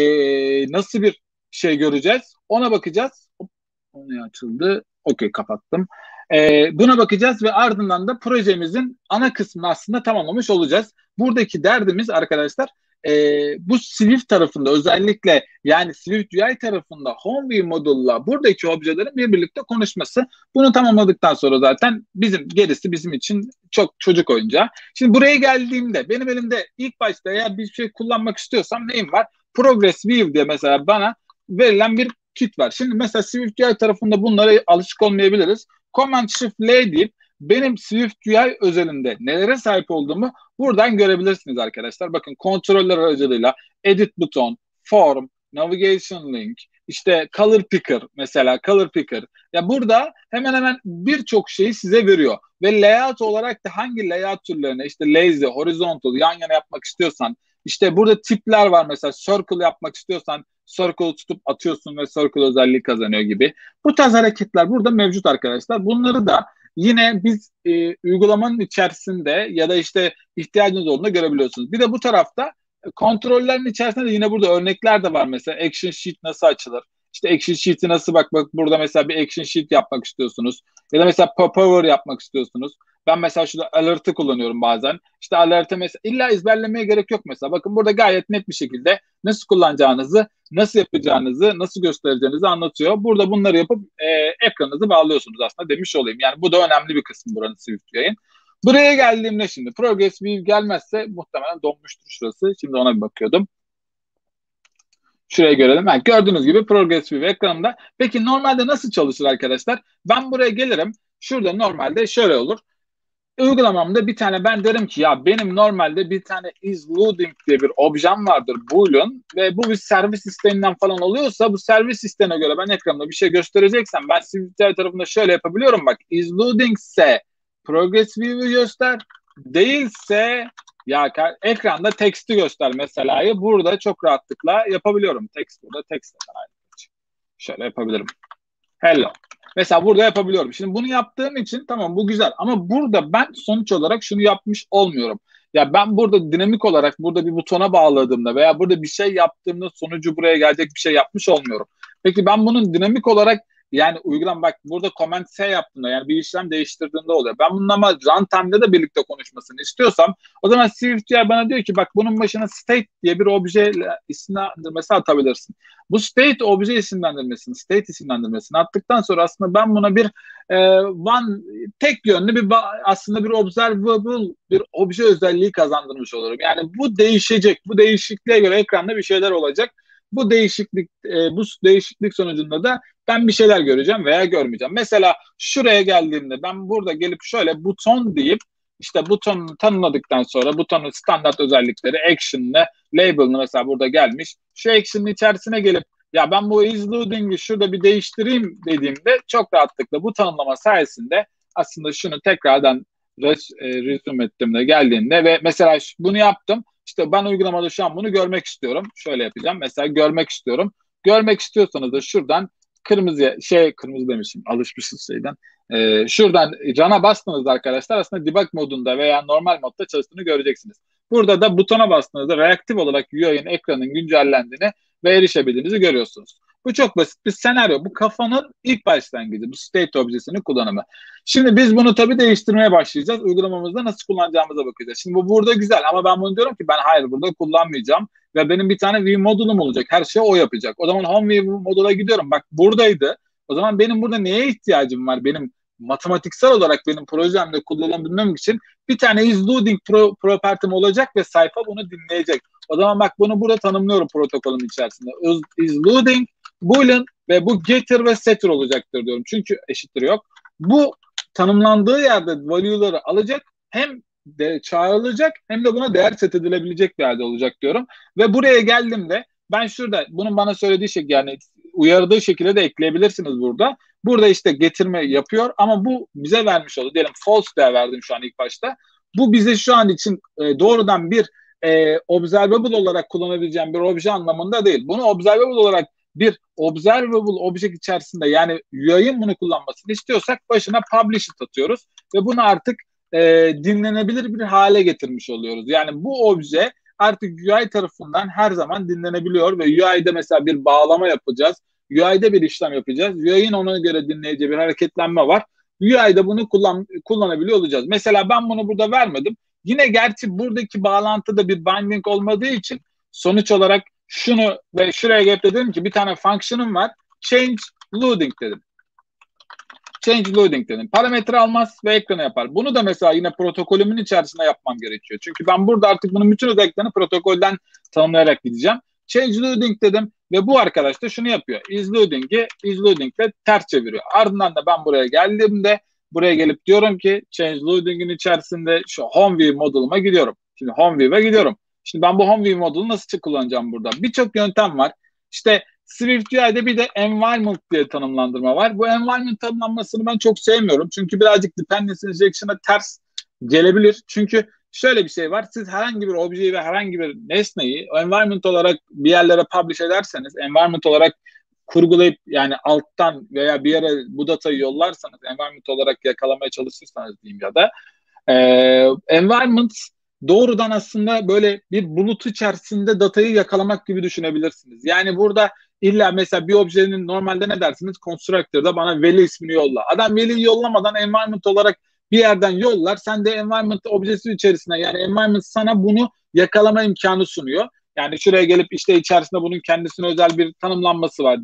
nasıl bir şey göreceğiz? Ona bakacağız. Hop, o ne açıldı? Okey, kapattım. Buna bakacağız ve ardından da projemizin ana kısmını aslında tamamlamış olacağız. Buradaki derdimiz arkadaşlar bu Swift tarafında özellikle yani SwiftUI tarafında HomeView modulla buradaki objelerin birlikte konuşması. Bunu tamamladıktan sonra zaten gerisi bizim için çok çocuk oyuncağı. Şimdi buraya geldiğimde benim elimde ilk başta eğer bir şey kullanmak istiyorsam neyim var? Progress View diye mesela bana verilen bir kit var. Şimdi mesela SwiftUI tarafında bunlara alışık olmayabiliriz. Command Shift L deyip benim SwiftUI özelinde nelere sahip olduğumu buradan görebilirsiniz arkadaşlar. Bakın kontroller aracılığıyla edit buton, form, navigation link, işte color picker mesela color picker. Ya burada hemen hemen birçok şeyi size veriyor. Ve layout olarak da hangi layout türlerine işte lazy, horizontal yan yana yapmak istiyorsan işte burada tipler var mesela circle yapmak istiyorsan circle tutup atıyorsun ve circle özelliği kazanıyor gibi. Bu tarz hareketler burada mevcut arkadaşlar. Bunları da yine biz uygulamanın içerisinde ya da işte ihtiyacınız olduğunda görebiliyorsunuz. Bir de bu tarafta kontrollerin içerisinde de yine burada örnekler de var. Mesela Action Sheet nasıl açılır? İşte Action Sheet'i nasıl bak burada mesela bir Action Sheet yapmak istiyorsunuz. Ya da mesela Power yapmak istiyorsunuz. Ben mesela şurada alert'ı kullanıyorum bazen. İşte alert'ı mesela illa ezberlemeye gerek yok mesela. Bakın burada gayet net bir şekilde nasıl kullanacağınızı, nasıl yapacağınızı, nasıl göstereceğinizi anlatıyor. Burada bunları yapıp ekranınızı bağlıyorsunuz aslında demiş olayım. Yani bu da önemli bir kısım buranın SwiftUI'nin. Buraya geldiğimde şimdi Progress View gelmezse muhtemelen donmuştur şurası. Şimdi ona bir bakıyordum. Şuraya görelim. Yani gördüğünüz gibi Progress View ekranında. Peki normalde nasıl çalışır arkadaşlar? Ben buraya gelirim. Şurada normalde şöyle olur. Uygulamamda bir tane ben derim ki ya benim normalde bir tane isLoading diye bir objem vardır Boolean ve bu bir servis isteğinden falan oluyorsa bu servis isteğine göre ben ekranda bir şey göstereceksem ben CVTI tarafında şöyle yapabiliyorum bak isLoading ise Progress View'u göster değilse ya ekranda teksti göster mesela'yı burada çok rahatlıkla yapabiliyorum. Text burada text şöyle yapabilirim. Hello. Mesela burada yapabiliyorum. Şimdi bunu yaptığım için tamam bu güzel ama burada ben sonuç olarak şunu yapmış olmuyorum. Ya ben burada dinamik olarak burada bir butona bağladığımda veya burada bir şey yaptığımda sonucu buraya gelecek bir şey yapmış olmuyorum. Peki ben bunun dinamik olarak yani bak burada comment S yaptığımda yani bir işlem değiştirdiğinde oluyor. Ben bunun ama runtime'da da birlikte konuşmasını istiyorsam o zaman SwiftUI bana diyor ki bak bunun başına state diye bir obje isimlendirmesi atabilirsin. Bu state obje isimlendirmesini, state isimlendirmesini attıktan sonra aslında ben buna bir one tek yönlü bir aslında bir observable bir obje özelliği kazandırmış olurum. Yani bu değişecek. Bu değişikliğe göre ekranda bir şeyler olacak. Bu değişiklik sonucunda da ben bir şeyler göreceğim veya görmeyeceğim. Mesela şuraya geldiğimde ben burada gelip şöyle buton deyip işte butonu tanımladıktan sonra butonun standart özellikleri action'lı, label'ını mesela burada gelmiş. Şu action'ın içerisine gelip ya ben bu isLoading'i şurada bir değiştireyim dediğimde çok rahatlıkla bu tanımlama sayesinde aslında şunu tekrardan resume ettiğimde geldiğinde ve mesela bunu yaptım. İşte ben uygulamada şu an bunu görmek istiyorum. Şöyle yapacağım. Mesela görmek istiyorum. Görmek istiyorsanız da şuradan kırmızı demişim alışmışız şeyden. Şuradan run'a bastığınızda arkadaşlar aslında debug modunda veya normal modda çalıştığını göreceksiniz. Burada da butona bastığınızda reaktif olarak UI'nin ekranın güncellendiğini ve erişebildiğinizi görüyorsunuz. Bu çok basit bir senaryo. Bu kafanın ilk başlangıcı. Bu state objesinin kullanımı. Şimdi biz bunu tabii değiştirmeye başlayacağız. Uygulamamızda nasıl kullanacağımıza bakacağız. Şimdi bu burada güzel ama ben bunu diyorum ki ben hayır burada kullanmayacağım. Ve benim bir tane view modulum olacak. Her şeyi o yapacak. O zaman home view modula gidiyorum. Bak buradaydı. O zaman benim burada neye ihtiyacım var? Benim matematiksel olarak benim projemde kullanabilmem için bir tane isLoading propertim olacak ve sayfa bunu dinleyecek. O zaman bak bunu burada tanımlıyorum protokolün içerisinde. IsLoading, Boolean ve bu getter ve setter olacaktır diyorum. Çünkü eşittir yok. Bu tanımlandığı yerde value'ları alacak hem de çağrılacak hem de buna değer set edilebilecek bir yerde olacak diyorum. Ve buraya geldiğimde ben şurada bunun bana söylediği şey yani uyardığı şekilde de ekleyebilirsiniz burada. Burada işte getirme yapıyor ama bu bize vermiş oldu. Diyelim false değer verdim şu an ilk başta. Bu bize şu an için doğrudan bir observable olarak kullanabileceğim bir obje anlamında değil. Bunu observable olarak bir observable obje içerisinde yani UI'nin bunu kullanmasını istiyorsak başına publish it atıyoruz ve bunu artık dinlenebilir bir hale getirmiş oluyoruz. Yani bu obje artık UI tarafından her zaman dinlenebiliyor ve UI'de mesela bir bağlama yapacağız. UI'de bir işlem yapacağız. UI'nin ona göre dinleyeceği bir hareketlenme var. UI'de bunu kullanabiliyor olacağız. Mesela ben bunu burada vermedim. Yine gerçi buradaki bağlantıda bir binding olmadığı için sonuç olarak şunu ve şuraya gelip dedim ki bir tane function'ım var. Change loading dedim. Change loading dedim. Parametre almaz ve ekranı yapar. Bunu da mesela yine protokolümün içerisinde yapmam gerekiyor. Çünkü ben burada artık bunun bütün özelliklerini protokolden tanımlayarak gideceğim. Change loading dedim ve bu arkadaş da şunu yapıyor. Isloading'le ters çeviriyor. Ardından da ben buraya geldiğimde buraya gelip diyorum ki change loading'in içerisinde şu home view moduluma gidiyorum. Şimdi home view'e gidiyorum. Şimdi ben bu home view modulu nasıl kullanacağım burada? Birçok yöntem var. İşte SwiftUI'de bir de environment diye tanımlandırma var. Bu environment tanımlanmasını ben çok sevmiyorum. Çünkü birazcık dependency injection'a ters gelebilir. Çünkü şöyle bir şey var. Siz herhangi bir objeyi ve herhangi bir nesneyi environment olarak bir yerlere publish ederseniz, environment olarak kurgulayıp yani alttan veya bir yere bu datayı yollarsanız, environment olarak yakalamaya çalışırsanız diyeyim ya da environment doğrudan aslında böyle bir bulut içerisinde datayı yakalamak gibi düşünebilirsiniz. Yani burada illa mesela bir objenin normalde ne dersiniz? Constructor'da bana veli ismini yolla. Adam veliyi yollamadan environment olarak bir yerden yollar. Sen de environment objesi içerisine, yani environment sana bunu yakalama imkanı sunuyor. Yani şuraya gelip işte içerisinde bunun kendisine özel bir tanımlanması var.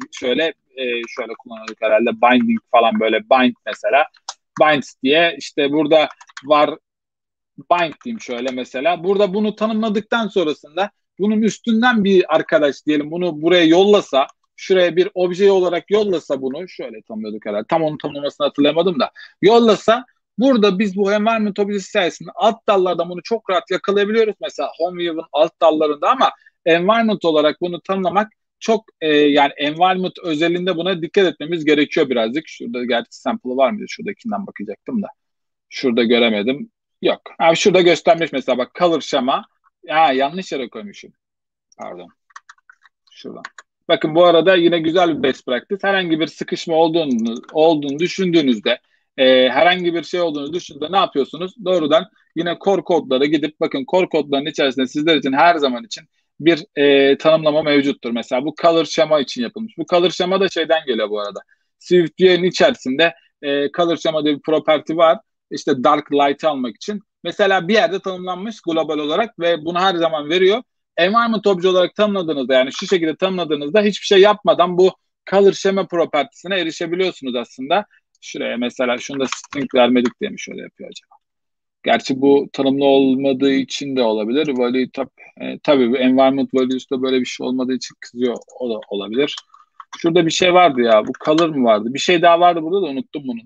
Şöyle kullanıyorduk herhalde, binding falan, böyle bind mesela. Bind diye işte burada var, bind diyeyim şöyle mesela. Burada bunu tanımladıktan sonrasında bunun üstünden bir arkadaş diyelim bunu buraya yollasa, şuraya bir obje olarak yollasa, bunu şöyle tanımlıyorduk herhalde. Tam onun tanımlamasını hatırlayamadım da. Yollasa, burada biz bu environment objesi sayesinde alt dallardan bunu çok rahat yakalayabiliyoruz. Mesela HomeView'un alt dallarında, ama environment olarak bunu tanımlamak çok yani environment özelinde buna dikkat etmemiz gerekiyor birazcık. Şurada gerçi sample'ı var mıydı? Şuradakinden bakacaktım da. Şurada göremedim. Yok. Abi şurada göstermiş mesela, bak, color şema. Ya yanlış yere koymuşum. Pardon. Şuradan. Bakın bu arada yine güzel bir best practice. Herhangi bir sıkışma olduğunu düşündüğünüzde, herhangi bir şey olduğunu düşündüğünde ne yapıyorsunuz? Doğrudan yine core kodlara gidip, bakın core kodların içerisinde sizler için her zaman için bir tanımlama mevcuttur. Mesela bu color şema için yapılmış. Bu color şema da şeyden geliyor bu arada. SwiftUI'nin içerisinde color şema diye bir property var. İşte dark light almak için. Mesela bir yerde tanımlanmış global olarak ve bunu her zaman veriyor. Environment obje olarak tanımladığınızda, yani şu şekilde tanımladığınızda hiçbir şey yapmadan bu color schema propertisine erişebiliyorsunuz aslında. Şuraya mesela şunu da string vermedik diye mi şöyle yapıyor acaba? Gerçi bu tanımlı olmadığı için de olabilir. Value tabii bu environment values'da böyle bir şey olmadığı için kızıyor, o da olabilir. Şurada bir şey vardı ya. Bu color mı vardı? Bir şey daha vardı burada da unuttum bunun.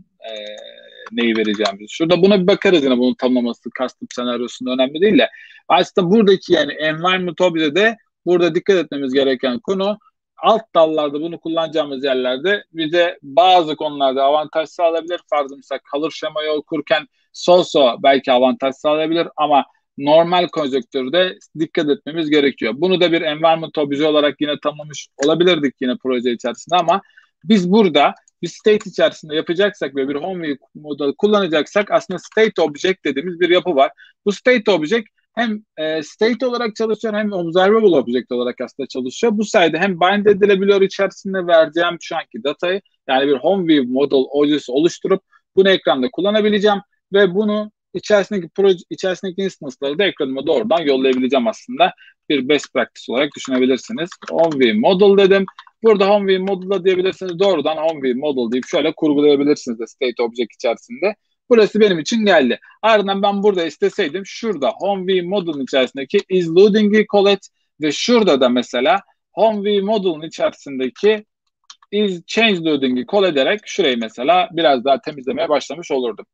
Neyi vereceğimizi. Şurada buna bir bakarız, yine bunun tamlaması custom senaryosunda önemli değil de. Aslında buradaki yani environment objede burada dikkat etmemiz gereken konu, alt dallarda bunu kullanacağımız yerlerde bize bazı konularda avantaj sağlayabilir. Farzı mesela color şemayı okurken belki avantaj sağlayabilir, ama normal konjonktürde dikkat etmemiz gerekiyor. Bunu da bir environment obje olarak yine tanımlamış olabilirdik yine proje içerisinde, ama biz burada bir state içerisinde yapacaksak ve bir HomeView model kullanacaksak, aslında state object dediğimiz bir yapı var. Bu state object hem state olarak çalışıyor hem observable object olarak aslında çalışıyor. Bu sayede hem bind edilebiliyor içerisinde vereceğim şu anki datayı, yani bir HomeView model objesi oluşturup bunu ekranda kullanabileceğim ve bunu içerisindeki instance'ları da ekranıma doğrudan yollayabileceğim aslında. Bir best practice olarak düşünebilirsiniz. HomeView model dedim. Burada HomeView model diyebilirsiniz. Doğrudan HomeView model deyip şöyle kurgulayabilirsiniz de state object içerisinde. Burası benim için geldi. Ardından ben burada isteseydim şurada HomeView model'ın içerisindeki isLoading'i call et ve şurada da mesela HomeView model'ın içerisindeki isChangeLoading'i call ederek şurayı mesela biraz daha temizlemeye başlamış olurdum.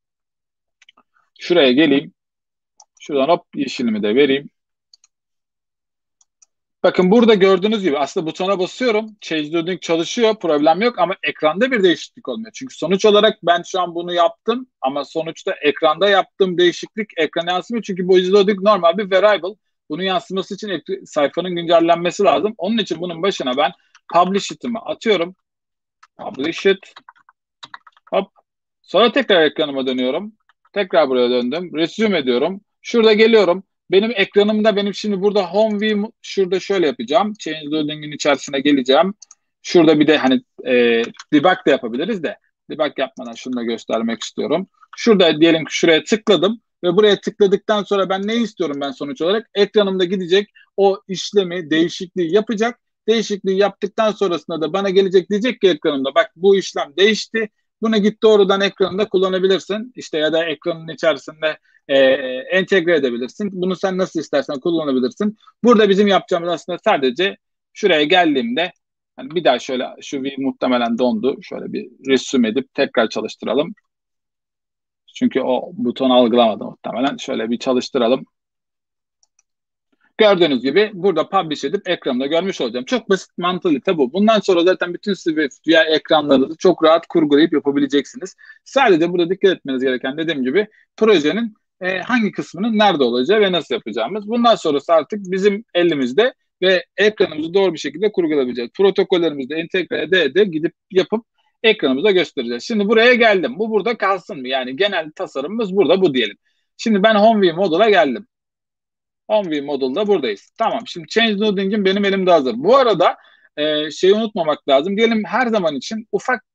Şuraya geleyim. Şuradan hop yeşilimi de vereyim. Bakın burada gördüğünüz gibi aslında butona basıyorum. Change Loading çalışıyor. Problem yok, ama ekranda bir değişiklik olmuyor. Çünkü sonuç olarak ben şu an bunu yaptım, ama sonuçta ekranda yaptığım değişiklik ekrana yansımıyor. Çünkü bu loading normal bir variable. Bunun yansıması için sayfanın güncellenmesi lazım. Onun için bunun başına ben publish it'imi atıyorum. Publish it. Hop. Sonra tekrar ekranıma dönüyorum. Tekrar buraya döndüm. Resume ediyorum. Şurada geliyorum. Benim ekranımda, benim şimdi burada HomeView, şurada şöyle yapacağım. Change Loading'in içerisine geleceğim. Şurada bir de hani debug da yapabiliriz de. Debug yapmadan şunu da göstermek istiyorum. Şurada diyelim ki şuraya tıkladım ve buraya tıkladıktan sonra ben ne istiyorum, ben sonuç olarak? Ekranımda gidecek, o işlemi, değişikliği yapacak. Değişikliği yaptıktan sonrasında da bana gelecek, diyecek ki ekranımda bak bu işlem değişti. Bunu git doğrudan ekranında kullanabilirsin. İşte ya da ekranın içerisinde entegre edebilirsin. Bunu sen nasıl istersen kullanabilirsin. Burada bizim yapacağımız aslında sadece şuraya geldiğimde, hani bir daha şöyle, şu bir muhtemelen dondu. Şöyle bir resume edip tekrar çalıştıralım. Çünkü o butonu algılamadı muhtemelen. Şöyle bir çalıştıralım. Gördüğünüz gibi burada publish edip ekranımda görmüş olacağım. Çok basit mantalite bu. Bundan sonra zaten bütün Swift veya ekranlarınızı çok rahat kurgulayıp yapabileceksiniz. Sadece burada dikkat etmeniz gereken, dediğim gibi, projenin hangi kısmının nerede olacağı ve nasıl yapacağımız. Bundan sonrası artık bizim elimizde ve ekranımızı doğru bir şekilde kurgulayabileceğiz. Protokollerimizde entegre ede gidip yapıp ekranımıza göstereceğiz. Şimdi buraya geldim. Bu burada kalsın mı? Yani genel tasarımımız burada bu diyelim. Şimdi ben HomeView modula geldim. HomeView modulda buradayız. Tamam. Şimdi Change Loading'im benim elimde hazır. Bu arada şeyi unutmamak lazım. Diyelim her zaman için ufak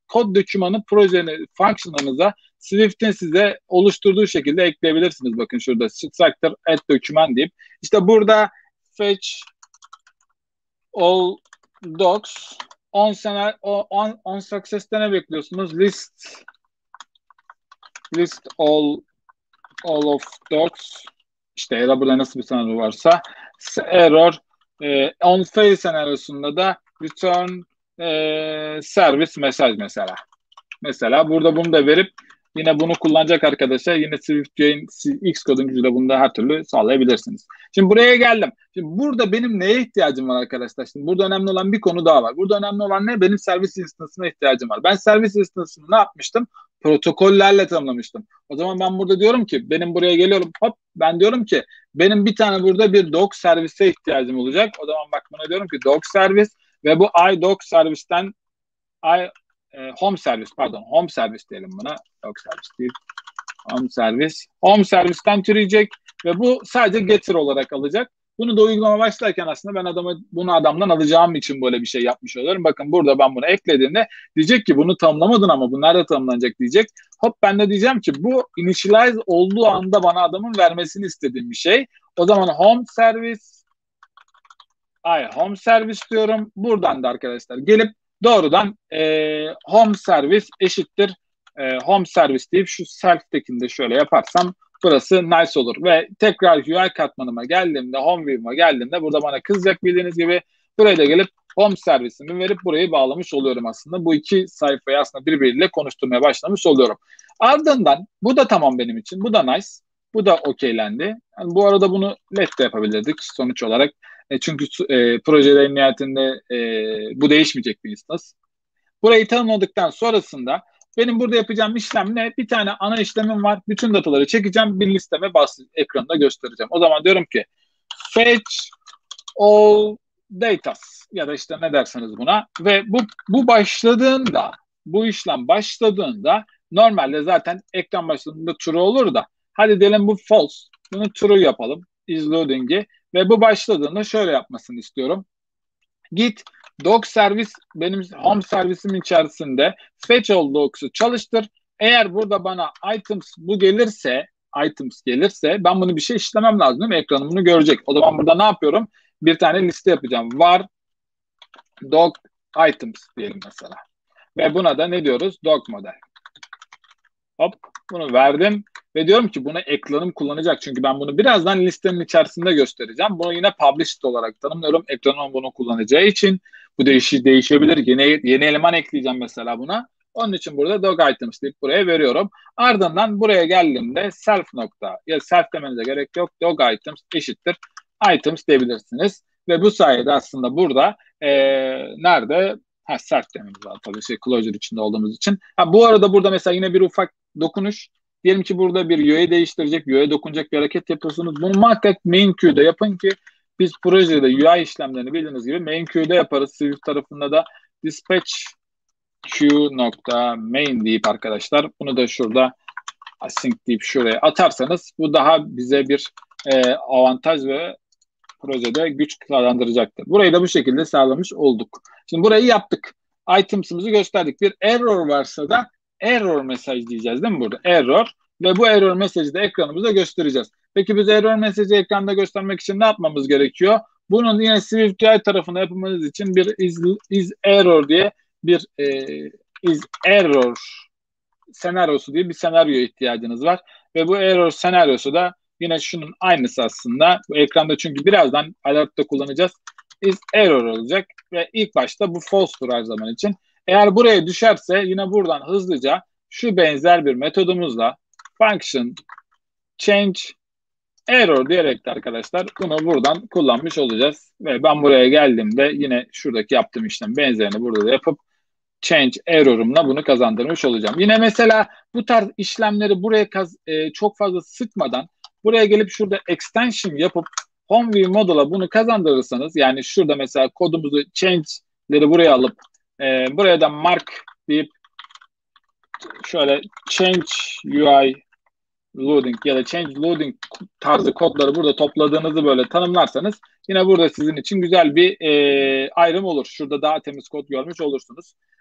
kod dokümanı projeni, function'ınıza Swift'in size oluşturduğu şekilde ekleyebilirsiniz. Bakın şurada structure add document deyip işte burada fetch all docs on success'te ne bekliyorsunuz? List all of docs işte ya da burada nasıl bir senaryo varsa error on fail senaryosunda da return service mesaj mesela. Mesela burada bunu da verip yine bunu kullanacak arkadaşa yine SwiftUI'nin Xcode'un gücüyle bunu da her türlü sağlayabilirsiniz. Şimdi buraya geldim. Şimdi burada benim neye ihtiyacım var arkadaşlar? Şimdi burada önemli olan bir konu daha var. Burada önemli olan ne? Benim servis instance'ına ihtiyacım var. Ben servis instance'ını ne yapmıştım? Protokollerle tanımlamıştım. O zaman ben burada diyorum ki benim buraya geliyorum hop ben diyorum ki benim bir tane burada bir doc servise ihtiyacım olacak. O zaman bak buna diyorum ki doc servis ve bu iDoc servisten home service diyelim buna. Doc service değil. Home servisten türeyecek ve bu sadece getir olarak alacak. Bunu da uygulama başlarken aslında ben bunu adamdan alacağım için böyle bir şey yapmış oluyorum. Bakın burada ben bunu eklediğimde diyecek ki bunu tanımlamadın ama bu nerede tanımlanacak diyecek. Hop ben de diyeceğim ki bu initialize olduğu anda bana adamın vermesini istediğim bir şey. O zaman home service diyorum. Buradan da arkadaşlar gelip doğrudan home service eşittir home service deyip şu self'tekini de şöyle yaparsam burası nice olur. Ve tekrar UI katmanıma geldiğimde, home view'uma geldiğimde burada bana kızacak bildiğiniz gibi buraya da gelip home servisimi verip burayı bağlamış oluyorum aslında. Bu iki sayfayı aslında birbiriyle konuşturmaya başlamış oluyorum. Ardından bu da tamam benim için. Bu da nice. Bu da okeylendi. Yani bu arada bunu let de yapabilirdik sonuç olarak. Çünkü projelerin nihayetinde bu değişmeyecek bir instance. Burayı tanımladıktan sonrasında benim burada yapacağım işlem ne? Bir tane ana işlemim var. Bütün dataları çekeceğim. Bir listeme ekranında göstereceğim. O zaman diyorum ki fetch all datas ya da işte ne derseniz buna ve bu işlem başladığında normalde zaten ekran başladığında true olur da hadi diyelim bu false. Bunu true yapalım. Is loading'i ve bu başladığında şöyle yapmasını istiyorum. Git doc servis benim home servisim içerisinde fetch all docs'u çalıştır. Eğer burada bana items gelirse ben bunu bir şey işlemem lazım değil mi? Ekranım bunu görecek. O zaman burada ne yapıyorum? Bir tane liste yapacağım. Var doc items diyelim mesela. Ve buna da ne diyoruz? Doc model. Hop bunu verdim ve diyorum ki bunu ekranım kullanacak. Çünkü ben bunu birazdan listenin içerisinde göstereceğim. Bunu yine published olarak tanımlıyorum. Ekranım bunu kullanacağı için bu değişebilir. Yeni eleman ekleyeceğim mesela buna. Onun için burada dog items deyip buraya veriyorum. Ardından buraya geldiğimde self nokta ya self demenize gerek yok. Dog items eşittir items diyebilirsiniz. Ve bu sayede aslında burada nerede self dememiz var tabii closure içinde olduğumuz için. Bu arada burada mesela yine bir ufak dokunuş. Diyelim ki burada bir UI'yi değiştirecek, UI'ye dokunacak bir hareket yapıyorsunuz. Bunu muhakkak main queue'da yapın ki biz projede UI işlemlerini bildiğiniz gibi main queue'da yaparız. Swift tarafında da dispatch queue nokta main deyip arkadaşlar bunu da şurada async deyip şuraya atarsanız bu daha bize bir avantaj ve projede güç kazandıracaktır. Burayı da bu şekilde sağlamış olduk. Şimdi burayı yaptık. Items'ımızı gösterdik. Bir error varsa da error mesaj diyeceğiz değil mi burada? Error ve bu error mesajı da ekranımıza göstereceğiz. Peki biz error mesajı ekranda göstermek için ne yapmamız gerekiyor? Bunun yine SwiftUI tarafına yapmamız için bir is error diye bir is error senaryosu diye bir senaryoya ihtiyacınız var. Ve bu error senaryosu da yine şunun aynısı aslında. Bu ekranda çünkü birazdan alert'ta kullanacağız. Is error olacak ve ilk başta bu false'tur her zaman için. Eğer buraya düşerse yine buradan hızlıca şu benzer bir metodumuzla function change error diyerek de arkadaşlar bunu buradan kullanmış olacağız. Ve ben buraya geldiğimde yine şuradaki yaptığım işlem benzerini burada da yapıp change error'umla bunu kazandırmış olacağım. Yine mesela bu tarz işlemleri buraya çok fazla sıkmadan buraya gelip şurada extension yapıp home view modula bunu kazandırırsanız yani şurada mesela kodumuzu change'leri buraya alıp buraya da mark deyip şöyle change UI loading ya da change loading tarzı kodları burada topladığınızı böyle tanımlarsanız yine burada sizin için güzel bir ayrım olur. Şurada daha temiz kod görmüş olursunuz.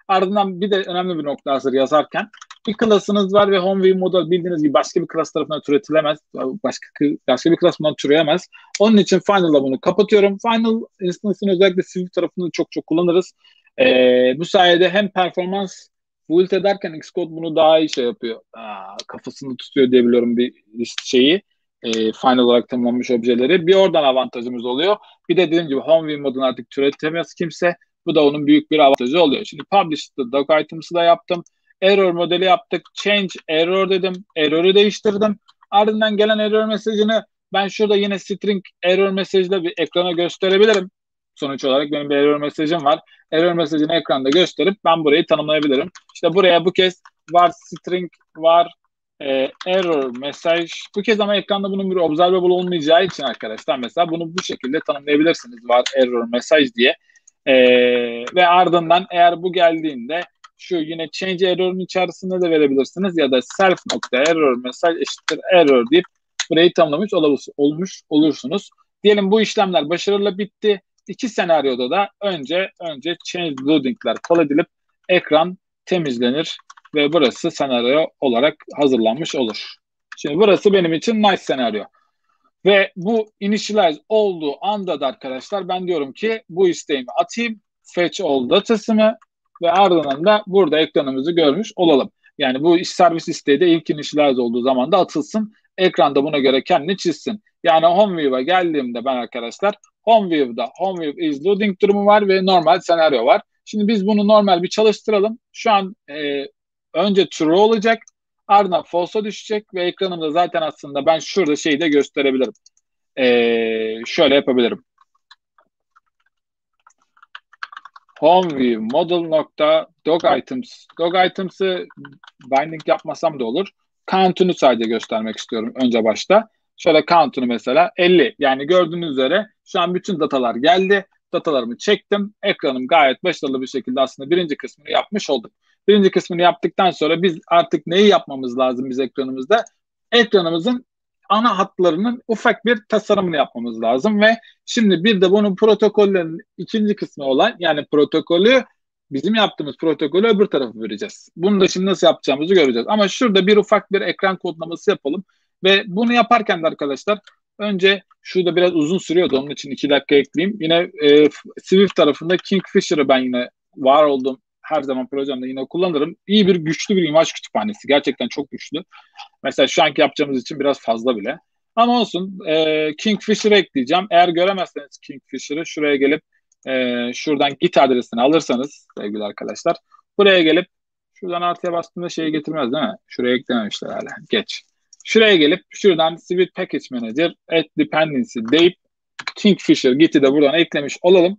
Ardından bir de önemli bir nokta hazır yazarken bir klasınız var ve home view model bildiğiniz gibi başka bir klas tarafından türetilemez. Başka bir klas bundan türeyemez. Onun için Final'da bunu kapatıyorum. Final instance'ını özellikle Swift tarafında çok çok kullanırız. Bu sayede hem performans build ederken Xcode bunu daha iyi şey yapıyor. Kafasını tutuyor diyebiliyorum bir şeyi. Final olarak tanımlanmış objeleri. Bir oradan avantajımız oluyor. Bir de dediğim gibi home view modunu artık türetemez kimse. Bu da onun büyük bir avantajı oluyor. Şimdi publish'ta doc items'ı da yaptım. Error modeli yaptık. Change error dedim. Error'ı değiştirdim. Ardından gelen error mesajını ben şurada yine string error mesajıyla bir ekrana gösterebilirim. Sonuç olarak benim bir error mesajım var. Error mesajını ekranda gösterip ben burayı tanımlayabilirim. İşte buraya bu kez var string var error mesaj. Bu kez ama ekranda bunun bir observable olmayacağı için arkadaşlar mesela bunu bu şekilde tanımlayabilirsiniz. Var error mesaj diye. Ve ardından eğer bu geldiğinde şu yine change error'un içerisinde de verebilirsiniz ya da self nokta error mesaj eşittir error deyip burayı tanımlamış olursunuz. Diyelim bu işlemler başarılı bitti. İki senaryoda da önce change loading'ler call edilip ekran temizlenir ve burası senaryo olarak hazırlanmış olur. Şimdi burası benim için nice senaryo. Ve bu initialize olduğu anda da arkadaşlar ben diyorum ki bu isteğimi atayım. Fetch all datasını ve ardından da burada ekranımızı görmüş olalım. Yani bu iş servis isteği de ilk initialize olduğu zaman da atılsın. Ekranda buna göre kendini çizsin. Yani home view'a geldiğimde ben arkadaşlar home view'da home view is loading durumu var ve normal senaryo var. Şimdi biz bunu normal bir çalıştıralım. Şu an önce true olacak. Ardından false'a düşecek ve ekranımda zaten aslında ben şurada şeyi de gösterebilirim. Şöyle yapabilirim. Home view model nokta dog items. Dog items'ı binding yapmasam da olur. Count'unu sadece göstermek istiyorum önce başta. Şöyle count'unu mesela 50. Yani gördüğünüz üzere şu an bütün datalar geldi. Datalarımı çektim. Ekranım gayet başarılı bir şekilde aslında birinci kısmını yapmış oldum. Birinci kısmını yaptıktan sonra biz artık neyi yapmamız lazım biz ekranımızda? Ekranımızın ana hatlarının ufak bir tasarımını yapmamız lazım ve şimdi bir de bunun protokollerin ikinci kısmı olan yani protokolü bizim yaptığımız protokolü öbür tarafa vereceğiz. Bunu da şimdi nasıl yapacağımızı göreceğiz. Ama şurada bir ufak bir ekran kodlaması yapalım ve bunu yaparken de arkadaşlar önce şurada biraz uzun sürüyordu. Onun için 2 dakika ekleyeyim. Yine Swift tarafında Kingfisher'ı ben yine var olduğum her zaman projemde yine kullanırım. İyi bir güçlü bir imaj kütüphanesi. Gerçekten çok güçlü. Mesela şu anki yapacağımız için biraz fazla bile. Ama olsun. Kingfisher'ı ekleyeceğim. Eğer göremezseniz Kingfisher'ı şuraya gelip şuradan git adresini alırsanız sevgili arkadaşlar. Buraya gelip şuradan artıya bastığında şeyi getirmez değil mi? Şuraya eklememişler hala. Geç. Şuraya gelip şuradan Swift Package Manager add dependency deyip Kingfisher Git'i de buradan eklemiş olalım.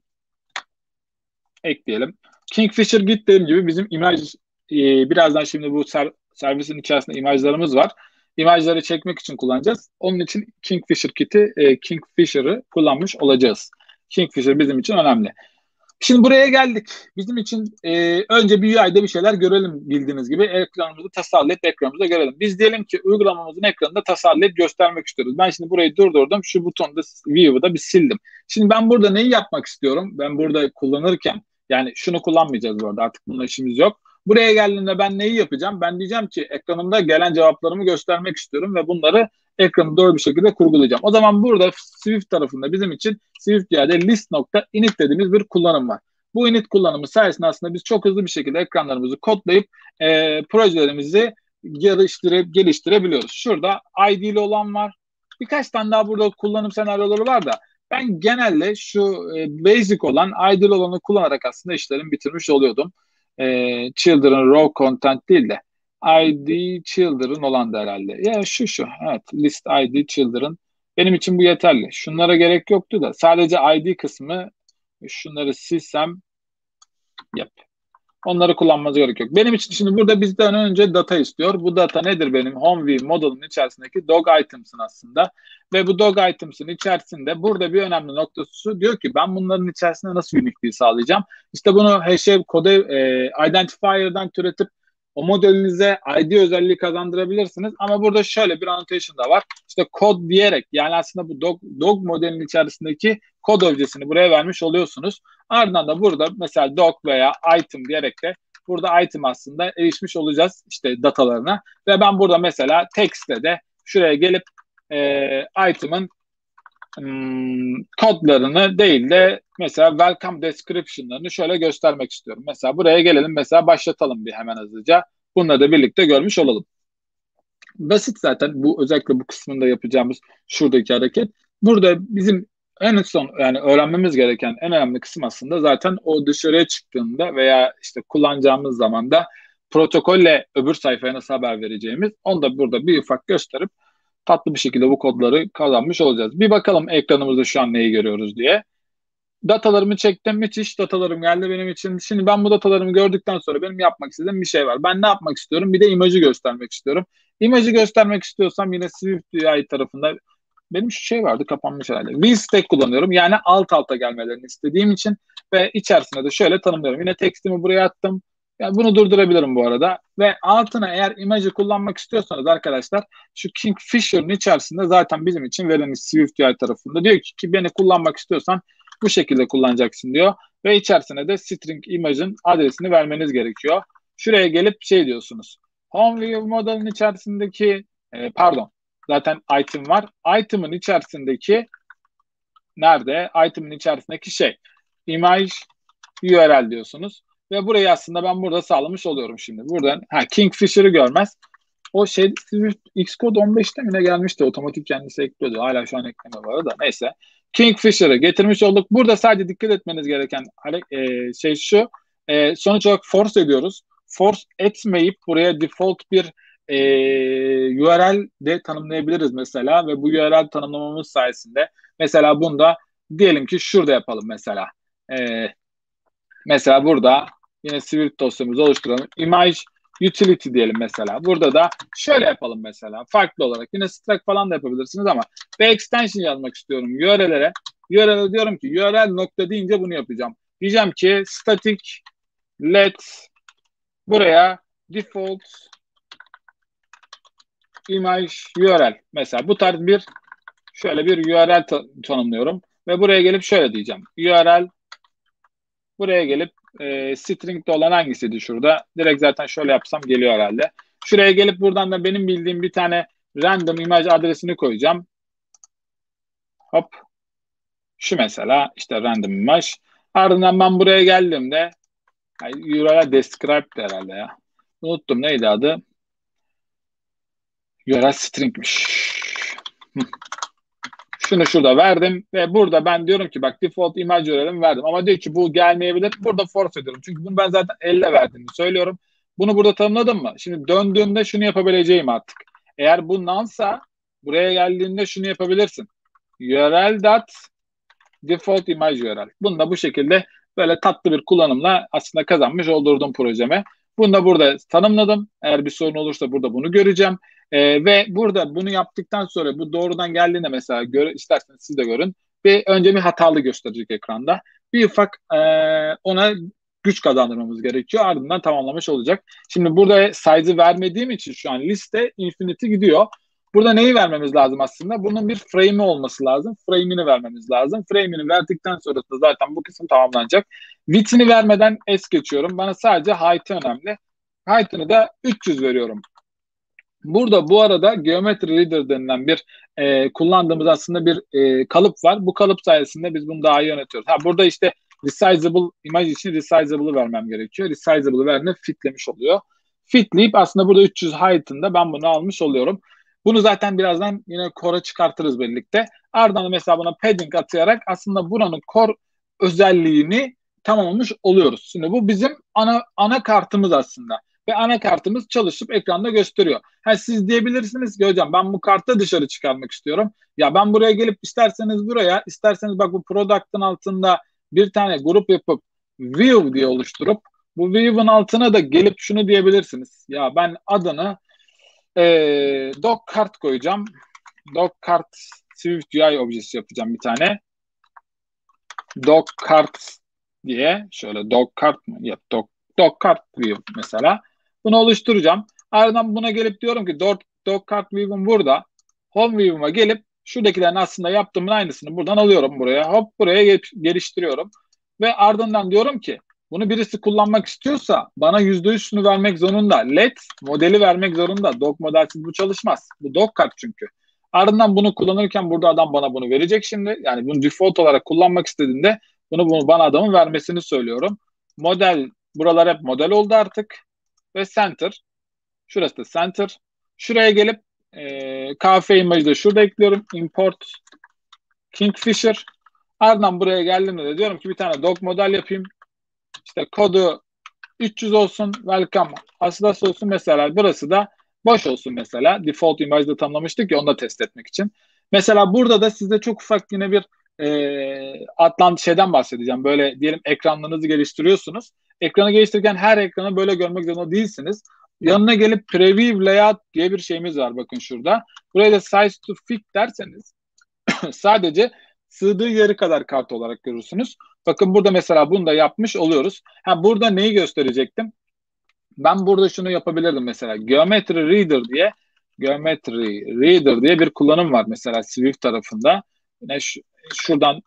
Ekleyelim. Kingfisher Git dediğim gibi bizim imaj birazdan şimdi bu servisin içerisinde imajlarımız var. İmajları çekmek için kullanacağız. Onun için Kingfisher Kit'i, Kingfisher'ı kullanmış olacağız. Kingfisher bizim için önemli. Şimdi buraya geldik. Bizim için önce bir UI'de bir şeyler görelim bildiğiniz gibi. Ekranımızı tasarlayıp ekranımızda görelim. Biz diyelim ki uygulamamızın ekranında tasarlayıp göstermek istiyoruz. Ben şimdi burayı durdurdum. Şu butonda View'u da bir sildim. Şimdi ben burada neyi yapmak istiyorum? Ben burada kullanırken yani şunu kullanmayacağız bu arada artık bununla işimiz yok. Buraya geldiğinde ben neyi yapacağım? Ben diyeceğim ki ekranımda gelen cevaplarımı göstermek istiyorum ve bunları ekranı doğru bir şekilde kurgulayacağım. O zaman burada Swift tarafında bizim için Swift yerde list.init dediğimiz bir kullanım var. Bu init kullanımı sayesinde aslında biz çok hızlı bir şekilde ekranlarımızı kodlayıp projelerimizi geliştirebiliyoruz. Şurada ID'li olan var. Birkaç tane daha burada kullanım senaryoları var da ben genelde şu basic olan ID'li olanı kullanarak aslında işlerimi bitirmiş oluyordum. Children raw content değil de ID children olan da herhalde. Ya şu. Evet. List ID children. Benim için bu yeterli. Şunlara gerek yoktu da. Sadece ID kısmı şunları silsem yap. Onları kullanmanıza gerek yok. Benim için şimdi burada bizden önce data istiyor. Bu data nedir benim? Home view model'ın içerisindeki dog items'ın aslında. Ve bu dog items'ın içerisinde burada bir önemli noktası diyor ki ben bunların içerisinde nasıl unique'liği sağlayacağım? İşte bunu hashtag kode identifier'dan türetip o modelinize ID özelliği kazandırabilirsiniz. Ama burada şöyle bir annotation da var. İşte kod diyerek yani aslında bu dog modelin içerisindeki kod objesini buraya vermiş oluyorsunuz. Ardından da burada mesela dog veya item diyerek de burada item aslında erişmiş olacağız işte datalarına. Ve ben burada mesela text'te de şuraya gelip item'ın kodlarını değil de mesela welcome description'larını şöyle göstermek istiyorum. Mesela buraya gelelim, mesela başlatalım bir hemen hızlıca. Bunları da birlikte görmüş olalım. Basit zaten bu, özellikle bu kısmında yapacağımız şuradaki hareket. Burada bizim en son yani öğrenmemiz gereken en önemli kısım aslında zaten o dışarıya çıktığında veya işte kullanacağımız zaman da protokolle öbür sayfaya nasıl haber vereceğimiz. Onu da burada bir ufak gösterip tatlı bir şekilde bu kodları kazanmış olacağız. Bir bakalım ekranımızda şu an neyi görüyoruz diye. Datalarımı çektim. Müthiş datalarım geldi benim için. Şimdi ben bu datalarımı gördükten sonra benim yapmak istediğim bir şey var. Ben ne yapmak istiyorum? Bir de imajı göstermek istiyorum. İmajı göstermek istiyorsam yine SwiftUI tarafında benim şu şey vardı, kapanmış herhalde. VStack kullanıyorum. Yani alt alta gelmelerini istediğim için ve içerisine de şöyle tanımlıyorum. Yine tekstimi buraya attım. Yani bunu durdurabilirim bu arada. Ve altına eğer imajı kullanmak istiyorsanız arkadaşlar şu Kingfisher'ın içerisinde zaten bizim için verilmiş SwiftUI tarafında. Diyor ki beni kullanmak istiyorsan bu şekilde kullanacaksın diyor. Ve içerisine de string image'ın adresini vermeniz gerekiyor. Şuraya gelip şey diyorsunuz. Home view model'ın içerisindeki pardon, zaten item var. Item'ın içerisindeki nerede? Item'ın içerisindeki şey image URL diyorsunuz. Ve burayı aslında ben burada sağlamış oluyorum şimdi. Buradan Kingfisher'ı görmez. O şey Swift Xcode 15'te mi ne gelmişti? Otomatik kendisi ekliyordu. Hala şu an ekleme var da. Neyse. Kingfisher'ı getirmiş olduk. Burada sadece dikkat etmeniz gereken şey şu. Sonuç olarak force ediyoruz. Force etmeyip buraya default bir URL de tanımlayabiliriz mesela. Ve bu URL tanımlamamız sayesinde mesela bunda diyelim ki şurada yapalım mesela. Mesela burada yine Swift dosyamızı oluşturalım. Image utility diyelim mesela. Burada da şöyle yapalım mesela. Farklı olarak. Yine struct falan da yapabilirsiniz ama bir extension yazmak istiyorum URL'lere. URL'e diyorum ki URL nokta deyince bunu yapacağım. Diyeceğim ki static let buraya default image URL. Mesela bu tarz bir şöyle bir URL tanımlıyorum. Ve buraya gelip şöyle diyeceğim. URL buraya gelip string'de olan hangisiydi şurada? Direkt zaten şöyle yapsam geliyor herhalde. Şuraya gelip buradan da benim bildiğim bir tane random image adresini koyacağım. Hop. Şu mesela işte random image. Ardından ben buraya geldiğimde URL describe herhalde ya. Unuttum neydi adı? URL string'miş. Şunu şurada verdim ve burada ben diyorum ki bak default image URL'imi verdim. Ama diyor ki bu gelmeyebilir. Burada force ediyorum. Çünkü bunu ben zaten elle verdiğimi söylüyorum. Bunu burada tanımladım mı? Şimdi döndüğümde şunu yapabileceğim artık. Eğer bu nonsa buraya geldiğinde şunu yapabilirsin. URL dot default image URL. Bunu da bu şekilde böyle tatlı bir kullanımla aslında kazanmış oldurdum projeme. Bunu da burada tanımladım. Eğer bir sorun olursa burada bunu göreceğim. Ve burada bunu yaptıktan sonra bu doğrudan geldiğinde mesela isterseniz siz de görün. Önce bir hatalı gösterecek ekranda. Bir ufak ona güç kazandırmamız gerekiyor. Ardından tamamlamış olacak. Şimdi burada size'ı vermediğim için şu an liste infinity gidiyor. Burada neyi vermemiz lazım aslında? Bunun bir frame'i olması lazım. Frame'ini vermemiz lazım. Frame'ini verdikten sonra da zaten bu kısım tamamlanacak. Width'ini vermeden es geçiyorum. Bana sadece height'ı önemli. Height'ını da 300 veriyorum. Burada bu arada Geometry Reader denilen bir kullandığımız aslında bir kalıp var. Bu kalıp sayesinde biz bunu daha iyi yönetiyoruz. Burada işte resizable imaj için resizable'ı vermem gerekiyor. Resizable'ı verdiğinde fitlemiş oluyor. Fitleyip aslında burada 300 height'ında ben bunu almış oluyorum. Bunu zaten birazdan yine core'a çıkartırız birlikte. Ardından mesela buna padding atayarak aslında buranın core özelliğini tamamlamış oluyoruz. Şimdi bu bizim ana kartımız aslında. Ve anakartımız çalışıp ekranda gösteriyor. Siz diyebilirsiniz ki hocam ben bu kartı dışarı çıkarmak istiyorum. Ya ben buraya gelip isterseniz buraya, isterseniz bak bu product'ın altında bir tane grup yapıp view diye oluşturup bu view'un altına da gelip şunu diyebilirsiniz. Ya ben adını doc kart koyacağım. Doc kart Swift UI objesi yapacağım bir tane. Doc kart diye şöyle doc kart mı? Yap doc kart view mesela. Bunu oluşturacağım. Ardından buna gelip diyorum ki doc kart view'um burada. Home view'uma gelip şuradakilerin aslında yaptığımın aynısını buradan alıyorum buraya. Hop buraya geliştiriyorum. Ve ardından diyorum ki Bunu birisi kullanmak istiyorsa bana %100 şunu vermek zorunda. LED modeli vermek zorunda. Dock modelsiz bu çalışmaz. Bu dock kart çünkü. Ardından bunu kullanırken burada adam bana bunu verecek şimdi. Yani bunu default olarak kullanmak istediğinde bunu bana adamın vermesini söylüyorum. Model, buralar hep model oldu artık. Ve center. Şurası da center. Şuraya gelip KF imajı da şurada ekliyorum. Import Kingfisher. Ardından buraya geldiğimde de diyorum ki bir tane dock model yapayım. İşte kodu 300 olsun. Welcome Asidas olsun mesela. Burası da boş olsun mesela. Default imajda tanımlamıştık ya, onu da test etmek için. Mesela burada da size çok ufak yine bir şeyden bahsedeceğim. Böyle diyelim ekranlarınızı geliştiriyorsunuz. Ekranı geliştirirken her ekranı böyle görmek zorunda değilsiniz. Yanına gelip preview layout diye bir şeyimiz var bakın şurada. Buraya da size to fit derseniz sadece sığdığı yeri kadar kart olarak görürsünüz. Bakın burada mesela bunu da yapmış oluyoruz. Ha, burada neyi gösterecektim? Ben burada şunu yapabilirdim mesela. Geometry Reader diye bir kullanım var mesela Swift tarafında. Yine şuradan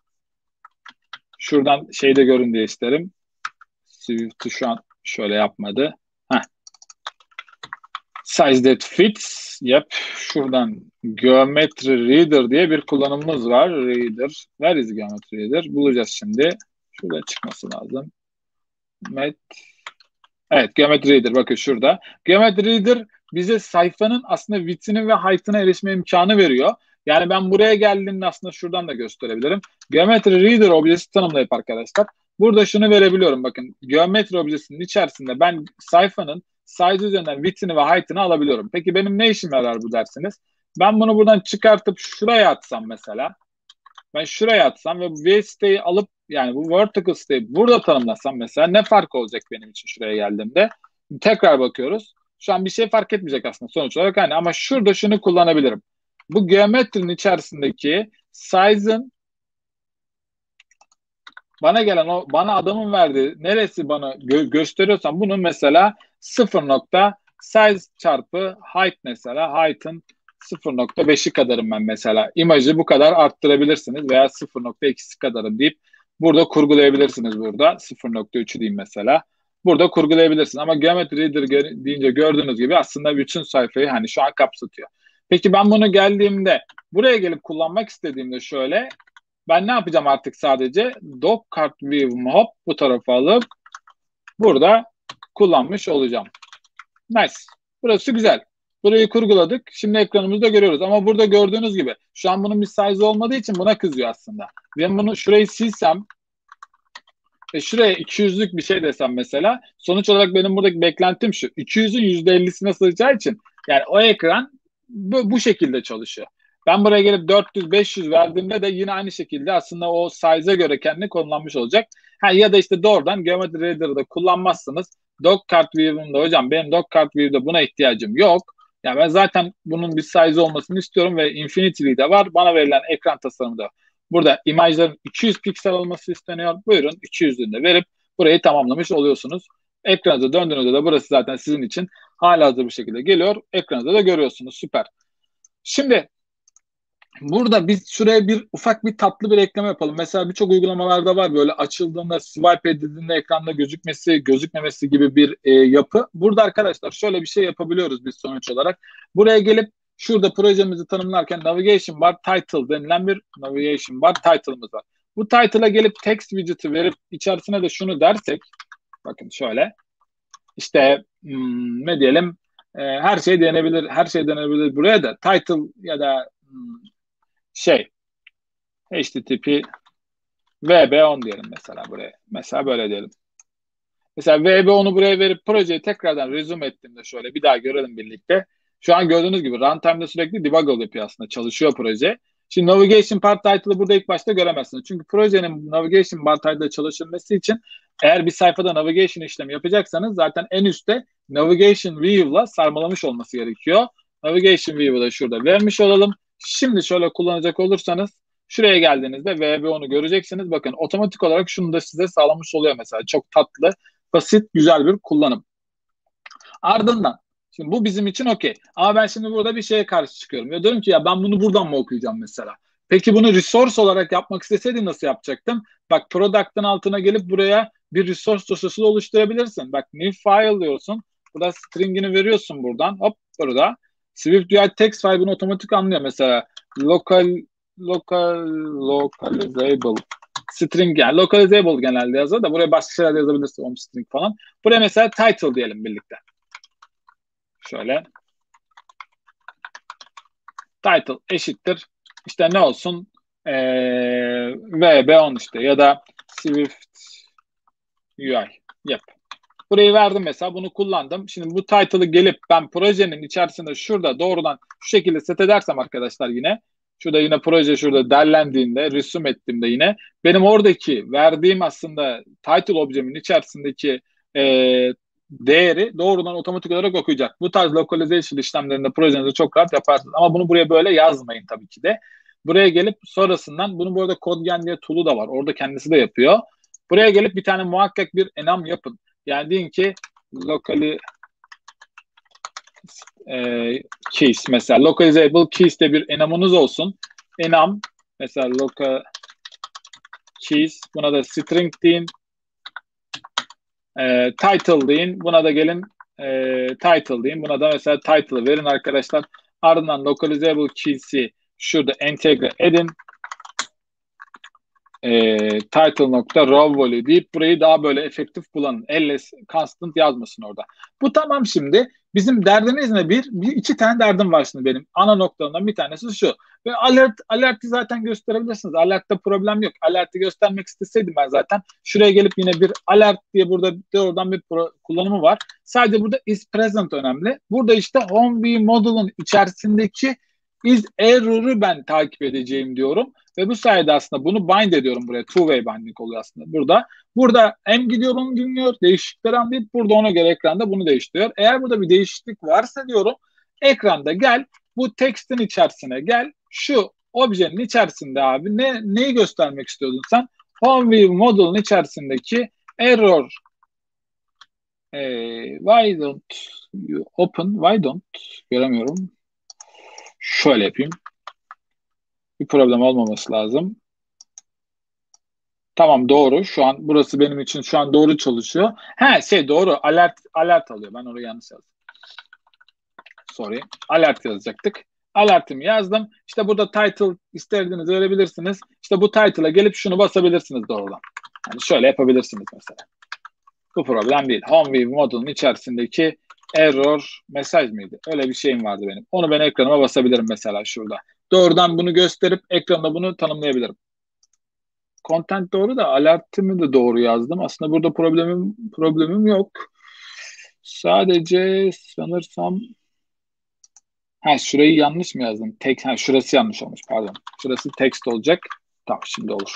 şeyde görün diye isterim. Swift'ı şu an şöyle yapmadı. Heh. Size that fits. Yep. Şuradan Geometry Reader diye bir kullanımımız var. Reader. Where is Geometry Reader? Bulacağız şimdi. Şurada çıkması lazım. Evet, Geometry Reader bakın şurada. Geometry Reader bize sayfanın aslında width'ine ve height'ına erişme imkanı veriyor. Yani ben buraya geldiğimde aslında şuradan da gösterebilirim. Geometry Reader objesi tanımlayıp arkadaşlar. Burada şunu verebiliyorum bakın. Geometri objesinin içerisinde ben sayfanın size üzerinden width'ini ve height'ını alabiliyorum. Peki benim ne işime yarar bu dersiniz? Ben bunu buradan çıkartıp şuraya atsam mesela. Ben şuraya atsam ve bu V siteyi alıp yani bu vertical siteyi burada tanımlasam mesela ne fark olacak benim için şuraya geldiğimde? Tekrar bakıyoruz. Şu an bir şey fark etmeyecek aslında sonuç olarak hani, ama şurada şunu kullanabilirim. Bu geometrinin içerisindeki size'ın bana gelen bana adamın verdiği neresi bana gösteriyorsam bunun mesela 0 nokta size çarpı height mesela height'ın 0.5'i kadarım ben mesela. İmajı bu kadar arttırabilirsiniz veya 0.2'si kadarım deyip burada kurgulayabilirsiniz burada. 0.3'ü diyeyim mesela. Burada kurgulayabilirsiniz ama Geometry Reader deyince gördüğünüz gibi aslında bütün sayfayı hani şu an kapsatıyor. Peki ben bunu geldiğimde buraya gelip kullanmak istediğimde şöyle ben ne yapacağım artık sadece? Dock Card View'umu hop bu tarafa alıp burada kullanmış olacağım. Nice. Burası güzel. Burayı kurguladık. Şimdi ekranımızda görüyoruz. Ama burada gördüğünüz gibi şu an bunun bir size olmadığı için buna kızıyor aslında. Ben bunu şurayı silsem ve şuraya 200'lük bir şey desem mesela sonuç olarak benim buradaki beklentim şu. 200'ün %50'sine sığacağı için yani o ekran bu şekilde çalışıyor. Ben buraya gelip 400-500 verdiğimde de yine aynı şekilde aslında o size'a göre kendini konumlanmış olacak. Ha, ya da işte doğrudan Geometry Reader'da kullanmazsınız. Dock Card View'umda hocam benim Dock Card View'da buna ihtiyacım yok. Yani ben zaten bunun bir size olmasını istiyorum ve Infinity'li de var. Bana verilen ekran tasarımı da burada imajların 200 piksel olması isteniyor. Buyurun 200'ünü de verip burayı tamamlamış oluyorsunuz. Ekranınıza döndüğünüzde de burası zaten sizin için halihazır bir şekilde geliyor. Ekranınızda da görüyorsunuz. Süper. Şimdi burada biz şuraya ufak bir tatlı bir ekleme yapalım. Mesela birçok uygulamalarda var böyle açıldığında, swipe edildiğinde ekranda gözükmesi, gözükmemesi gibi bir yapı. Burada arkadaşlar şöyle bir şey yapabiliyoruz biz sonuç olarak. Buraya gelip şurada projemizi tanımlarken navigation bar title denilen bir navigation bar title'ımız var. Bu title'a gelip text widget'ı verip içerisine de şunu dersek, bakın şöyle işte ne diyelim her şey denebilir, her şey denebilir buraya da title ya da şey HTTP VB10 diyelim mesela buraya. Mesela böyle diyelim. Mesela VB10'u buraya verip projeyi tekrardan resume ettiğimde şöyle bir daha görelim birlikte. Şu an gördüğünüz gibi runtime'da sürekli debug yapıyor aslında. Çalışıyor proje. Şimdi navigation part title'ı burada ilk başta göremezsiniz. Çünkü projenin navigation part title'ı çalışılması için eğer bir sayfada navigation işlemi yapacaksanız zaten en üstte navigation view'la sarmalamış olması gerekiyor. Navigation view'u da şurada vermiş olalım. Şimdi şöyle kullanacak olursanız şuraya geldiğinizde VB10'u göreceksiniz. Bakın otomatik olarak şunu da size sağlamış oluyor mesela. Çok tatlı, basit, güzel bir kullanım. Ardından şimdi bu bizim için okey. Ama ben şimdi burada bir şeye karşı çıkıyorum. Ya diyorum ki ya ben bunu buradan mı okuyacağım mesela? Peki bunu resource olarak yapmak isteseydim nasıl yapacaktım? Bak product'ın altına gelip buraya bir resource dosyası da oluşturabilirsin. Bak new file diyorsun. Burada stringini veriyorsun buradan. Hop burada. SwiftUI text file bunu otomatik anlıyor. Mesela localizable string, yani localizable genelde yazar da buraya başka şeyler yazabilirsin. Home string falan. Buraya mesela title diyelim birlikte. Şöyle. Title eşittir. İşte ne olsun? VB10 işte ya da Swift UI yap. Burayı verdim mesela, bunu kullandım. Şimdi bu title'ı gelip ben projenin içerisinde şurada doğrudan şu şekilde set edersem arkadaşlar, yine şurada yine proje şurada derlendiğinde, resume ettiğimde yine benim oradaki verdiğim aslında title objemin içerisindeki e, değeri doğrudan otomatik olarak okuyacak. Bu tarz localization işlemlerinde projenizi çok rahat yaparsınız. Ama bunu buraya böyle yazmayın tabii ki de. Buraya gelip sonrasından, bunun bu arada CodeGen diye tool'u da var. Orada kendisi de yapıyor. Buraya gelip bir tane muhakkak bir enum yapın. Yani deyin ki locally keys, mesela localizable keys de bir enumunuz olsun. Enum mesela local keys, buna da string deyin. Title deyin. Buna da gelin title deyin. Buna da mesela title verin arkadaşlar. Ardından localizable keys'i şurada entegre edin. Title.raw value deyip burayı daha böyle efektif kullanın. ls constant yazmasın orada. Bu tamam şimdi. Bizim derdimiz ne? İki tane derdim var şimdi benim. Ana noktalarından bir tanesi şu. Ve alert'i zaten gösterebilirsiniz. Alert'te problem yok. Alert'i göstermek isteseydim ben zaten şuraya gelip yine bir alert diye burada oradan bir kullanımı var. Sadece burada is present önemli. Burada işte home view model'ın içerisindeki is error'ı ben takip edeceğim diyorum. Ve bu sayede aslında bunu bind ediyorum buraya. Two-way binding oluyor aslında burada. Burada hem gidiyor onu dinliyor, değişiklikleri anlayıp burada ona göre ekranda bunu değiştiriyor. Eğer burada bir değişiklik varsa diyorum, ekranda gel, bu text'in içerisine gel. Şu objenin içerisinde abi neyi göstermek istiyordun sen? Home view model'ın içerisindeki error why don't you open, why don't göremiyorum. Şöyle yapayım. Bir problem olmaması lazım. Tamam, doğru. Şu an burası benim için şu an doğru çalışıyor. Doğru. Alert alıyor. Ben orayı yanlış yazdım. Sorry. Alert yazacaktık. Alert'imi yazdım. İşte burada title istediğinizi verebilirsiniz. İşte bu title'a gelip şunu basabilirsiniz doğrudan. Yani şöyle yapabilirsiniz mesela. Bu problem değil. Home view model'ın içerisindeki error mesaj mıydı? Öyle bir şeyim vardı benim. Onu ben ekranıma basabilirim mesela şurada. Doğrudan bunu gösterip ekranda bunu tanımlayabilirim. Content doğru da alertimi de doğru yazdım. Aslında burada problemim yok. Sadece sanırsam şurayı yanlış mı yazdım? Şurası yanlış olmuş, pardon. Şurası text olacak. Tamam, şimdi olur.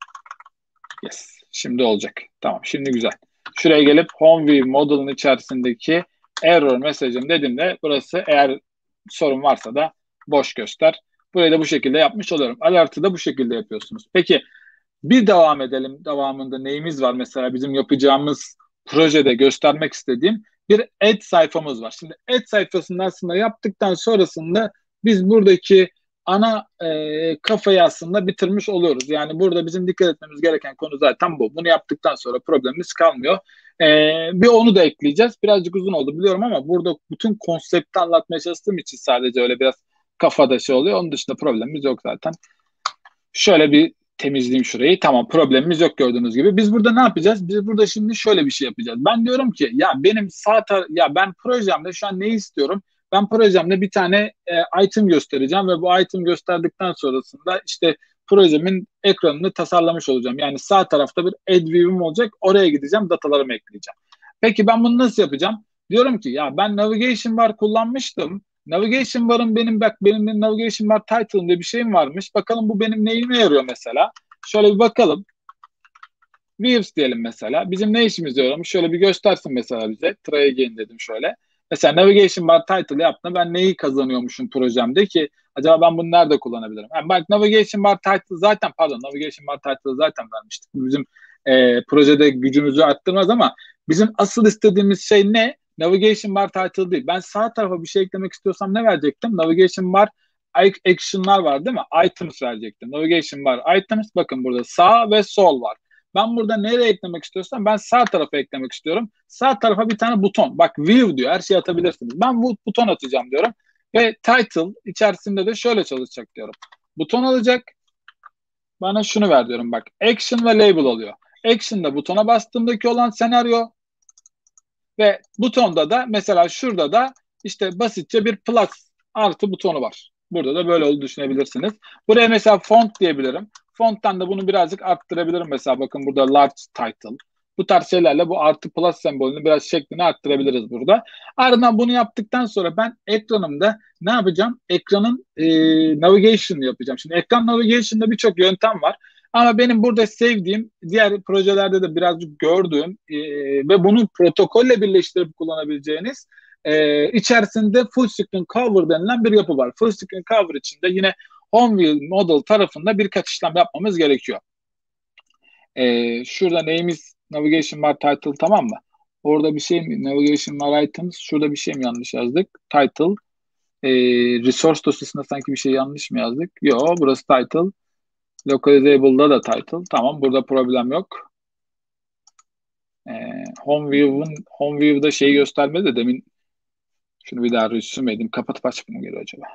Yes. Şimdi olacak. Tamam, şimdi güzel. Şuraya gelip home view model'ın içerisindeki error mesajım dediğimde burası, eğer sorun varsa da boş göster. Burayı da bu şekilde yapmış oluyorum. Alert'ı da bu şekilde yapıyorsunuz. Peki bir devam edelim. Devamında neyimiz var? Mesela bizim yapacağımız projede göstermek istediğim bir add sayfamız var. Şimdi add sayfasını aslında yaptıktan sonrasında biz buradaki ana kafayı aslında bitirmiş oluyoruz. Yani burada bizim dikkat etmemiz gereken konu zaten bu. Bunu yaptıktan sonra problemimiz kalmıyor. Bir onu da ekleyeceğiz. Birazcık uzun oldu biliyorum ama burada bütün konsepti anlatmaya çalıştığım için sadece öyle biraz kafada oluyor. Onun dışında problemimiz yok zaten. Şöyle bir temizleyeyim şurayı. Tamam, problemimiz yok gördüğünüz gibi. Biz burada ne yapacağız? Biz burada şimdi şöyle bir şey yapacağız. Ben diyorum ki ben projemde şu an ne istiyorum? Ben projemde bir tane item göstereceğim ve bu item gösterdikten sonrasında işte projemin ekranını tasarlamış olacağım. Yani sağ tarafta bir add view'um olacak. Oraya gideceğim, datalarımı ekleyeceğim. Peki ben bunu nasıl yapacağım? Diyorum ki ben navigation bar kullanmıştım. Navigation bar'ın benim bir navigation bar title'ım diye bir şeyim varmış. Bakalım bu benim neyime yarıyor mesela. Şöyle bir bakalım. Views diyelim mesela. Bizim ne işimize yarıyormuş? Şöyle bir göstersin mesela bize. Try again dedim şöyle. Mesela navigation bar title yaptığında ben neyi kazanıyormuşum projemde ki acaba ben bunu nerede kullanabilirim? Yani bak, navigation bar title'ı zaten vermiştik. Bizim projede gücümüzü arttırmaz ama bizim asıl istediğimiz şey ne? Navigation bar title değil. Ben sağ tarafa bir şey eklemek istiyorsam ne verecektim? Navigation bar action'lar var değil mi? Items verecektim. Navigation bar items, bakın burada sağ ve sol var. Ben burada nereye eklemek istiyorsam ben sağ tarafa eklemek istiyorum. Sağ tarafa bir tane buton. Bak view diyor. Her şeyi atabilirsiniz. Ben bu buton atacağım diyorum. Ve title içerisinde de şöyle çalışacak diyorum. Buton alacak. Bana şunu ver diyorum bak. Action ve label oluyor. Action'da butona bastığımdaki olan senaryo ve butonda da mesela şurada da işte basitçe bir plus artı butonu var. Burada da böyle olduğunu düşünebilirsiniz. Buraya mesela font diyebilirim. Fonttan da bunu birazcık arttırabilirim. Mesela bakın burada large title. Bu tarz şeylerle bu artı plus sembolünü biraz şeklini arttırabiliriz burada. Ardından bunu yaptıktan sonra ben ekranımda ne yapacağım? Ekranın navigation yapacağım. Şimdi ekran navigation'da birçok yöntem var. Ama benim burada sevdiğim, diğer projelerde de birazcık gördüğüm ve bunu protokolle birleştirip kullanabileceğiniz içerisinde full screen cover denilen bir yapı var. Full screen cover içinde yine home view model tarafında birkaç işlem yapmamız gerekiyor. Şurada neyimiz navigation var title tamam mı? Orada bir şey mi? Navigation var items. Şurada bir şey mi yanlış yazdık? Title. Resource dosyasında sanki bir şey yanlış mı yazdık? Yok burası title. Localizable'da da title. Tamam burada problem yok. Home view'da şeyi göstermedi de demin şunu bir daha resume edeyim. Kapatıp açıp mı geliyor acaba?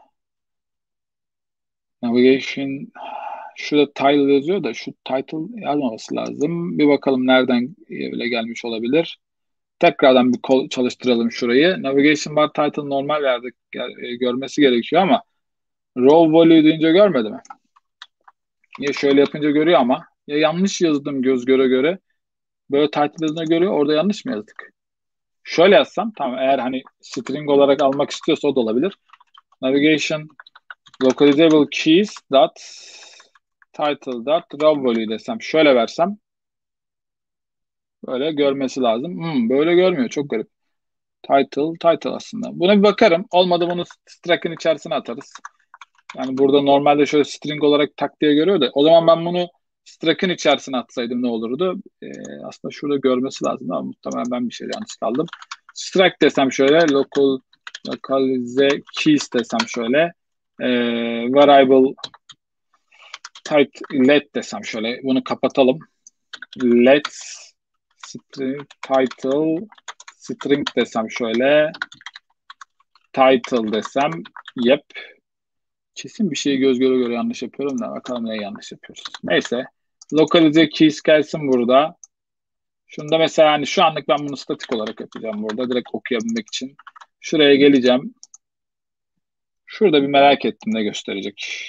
Navigation şurada title yazıyor da şu title yazmaması lazım. Bir bakalım nereden bile gelmiş olabilir. Tekrardan bir çalıştıralım şurayı. Navigation bar title normal yerde görmesi gerekiyor ama row value deyince görmedi mi? Ya şöyle yapınca görüyor ama ya yanlış yazdım göz göre göre. Böyle title yazdığına göre orada yanlış mı yazdık? Şöyle yazsam tamam eğer hani string olarak almak istiyorsa o da olabilir. Navigation localizable keys dot title dot row value desem şöyle versem böyle görmesi lazım. Böyle görmüyor çok garip. Title aslında. Buna bir bakarım. Olmadı bunu string'in içerisine atarız. Yani burada normalde şöyle string olarak tak diye görüyor da o zaman ben bunu string'in içerisine atsaydım ne olurdu? Aslında şurada görmesi lazım ama muhtemelen ben bir şey yanlış kaldım. String desem şöyle localize keys desem şöyle variable let desem şöyle bunu kapatalım. Let string title string desem şöyle title desem yep. Kesin bir şeyi göz göre göre yanlış yapıyorum da bakalım neye yanlış yapıyoruz. Neyse. Localize keys gelsin burada. Şunda mesela hani şu anlık ben bunu statik olarak yapacağım burada. Direkt okuyabilmek için. Şuraya geleceğim. Şurada bir merak ettim ne gösterecek.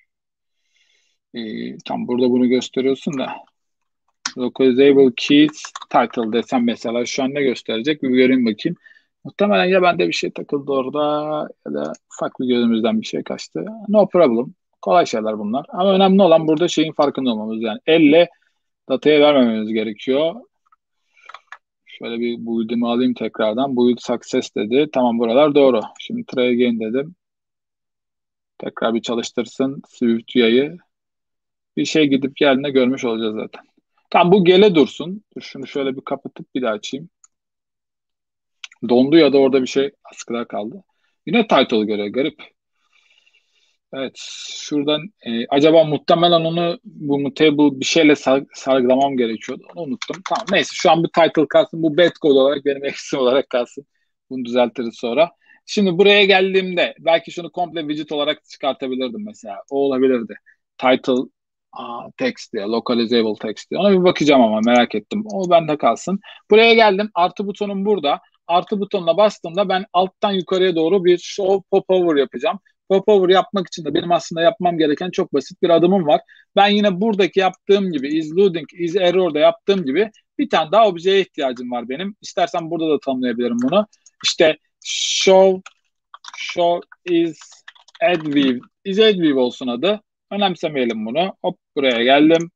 Tam burada bunu gösteriyorsun da. Localizable keys title desem mesela şu an ne gösterecek? Bir göreyim bakayım. Muhtemelen ya bende bir şey takıldı orada ya da ufak bir gözümüzden bir şey kaçtı. No problem. Kolay şeyler bunlar. Ama önemli olan burada şeyin farkında olmamız. Yani elle dataya vermememiz gerekiyor. Şöyle bir build'imi alayım tekrardan. Build success dedi. Tamam buralar doğru. Şimdi try again dedim. Tekrar bir çalıştırsın Swift UI'yı. Bir şey gidip geldiğinde görmüş olacağız zaten. Tamam bu gele dursun. Dur şunu şöyle bir kapatıp bir daha açayım. Dondu ya da orada bir şey askıda kaldı. Yine title göre garip. Evet şuradan acaba muhtemelen onu bu mutable bir şeyle sargılamam gerekiyordu. Onu unuttum. Tamam neyse şu an bu title kalsın. Bu bad code olarak benim eksi olarak kalsın. Bunu düzeltiriz sonra. Şimdi buraya geldiğimde belki şunu komple widget olarak çıkartabilirdim mesela. O olabilirdi. Title text diye, localizable text diye. Ona bir bakacağım ama merak ettim. O bende kalsın. Buraya geldim. Artı butonum burada. Artı butonuna bastığımda ben alttan yukarıya doğru bir show popover yapacağım. Popover yapmak için de benim aslında yapmam gereken çok basit bir adımım var. Ben yine buradaki yaptığım gibi is loading, is error'da yaptığım gibi bir tane daha objeye ihtiyacım var benim. İstersen burada da tanımlayabilirim bunu. İşte show is add view. Is add view olsun adı. Önemsemeyelim bunu. Hop buraya geldim.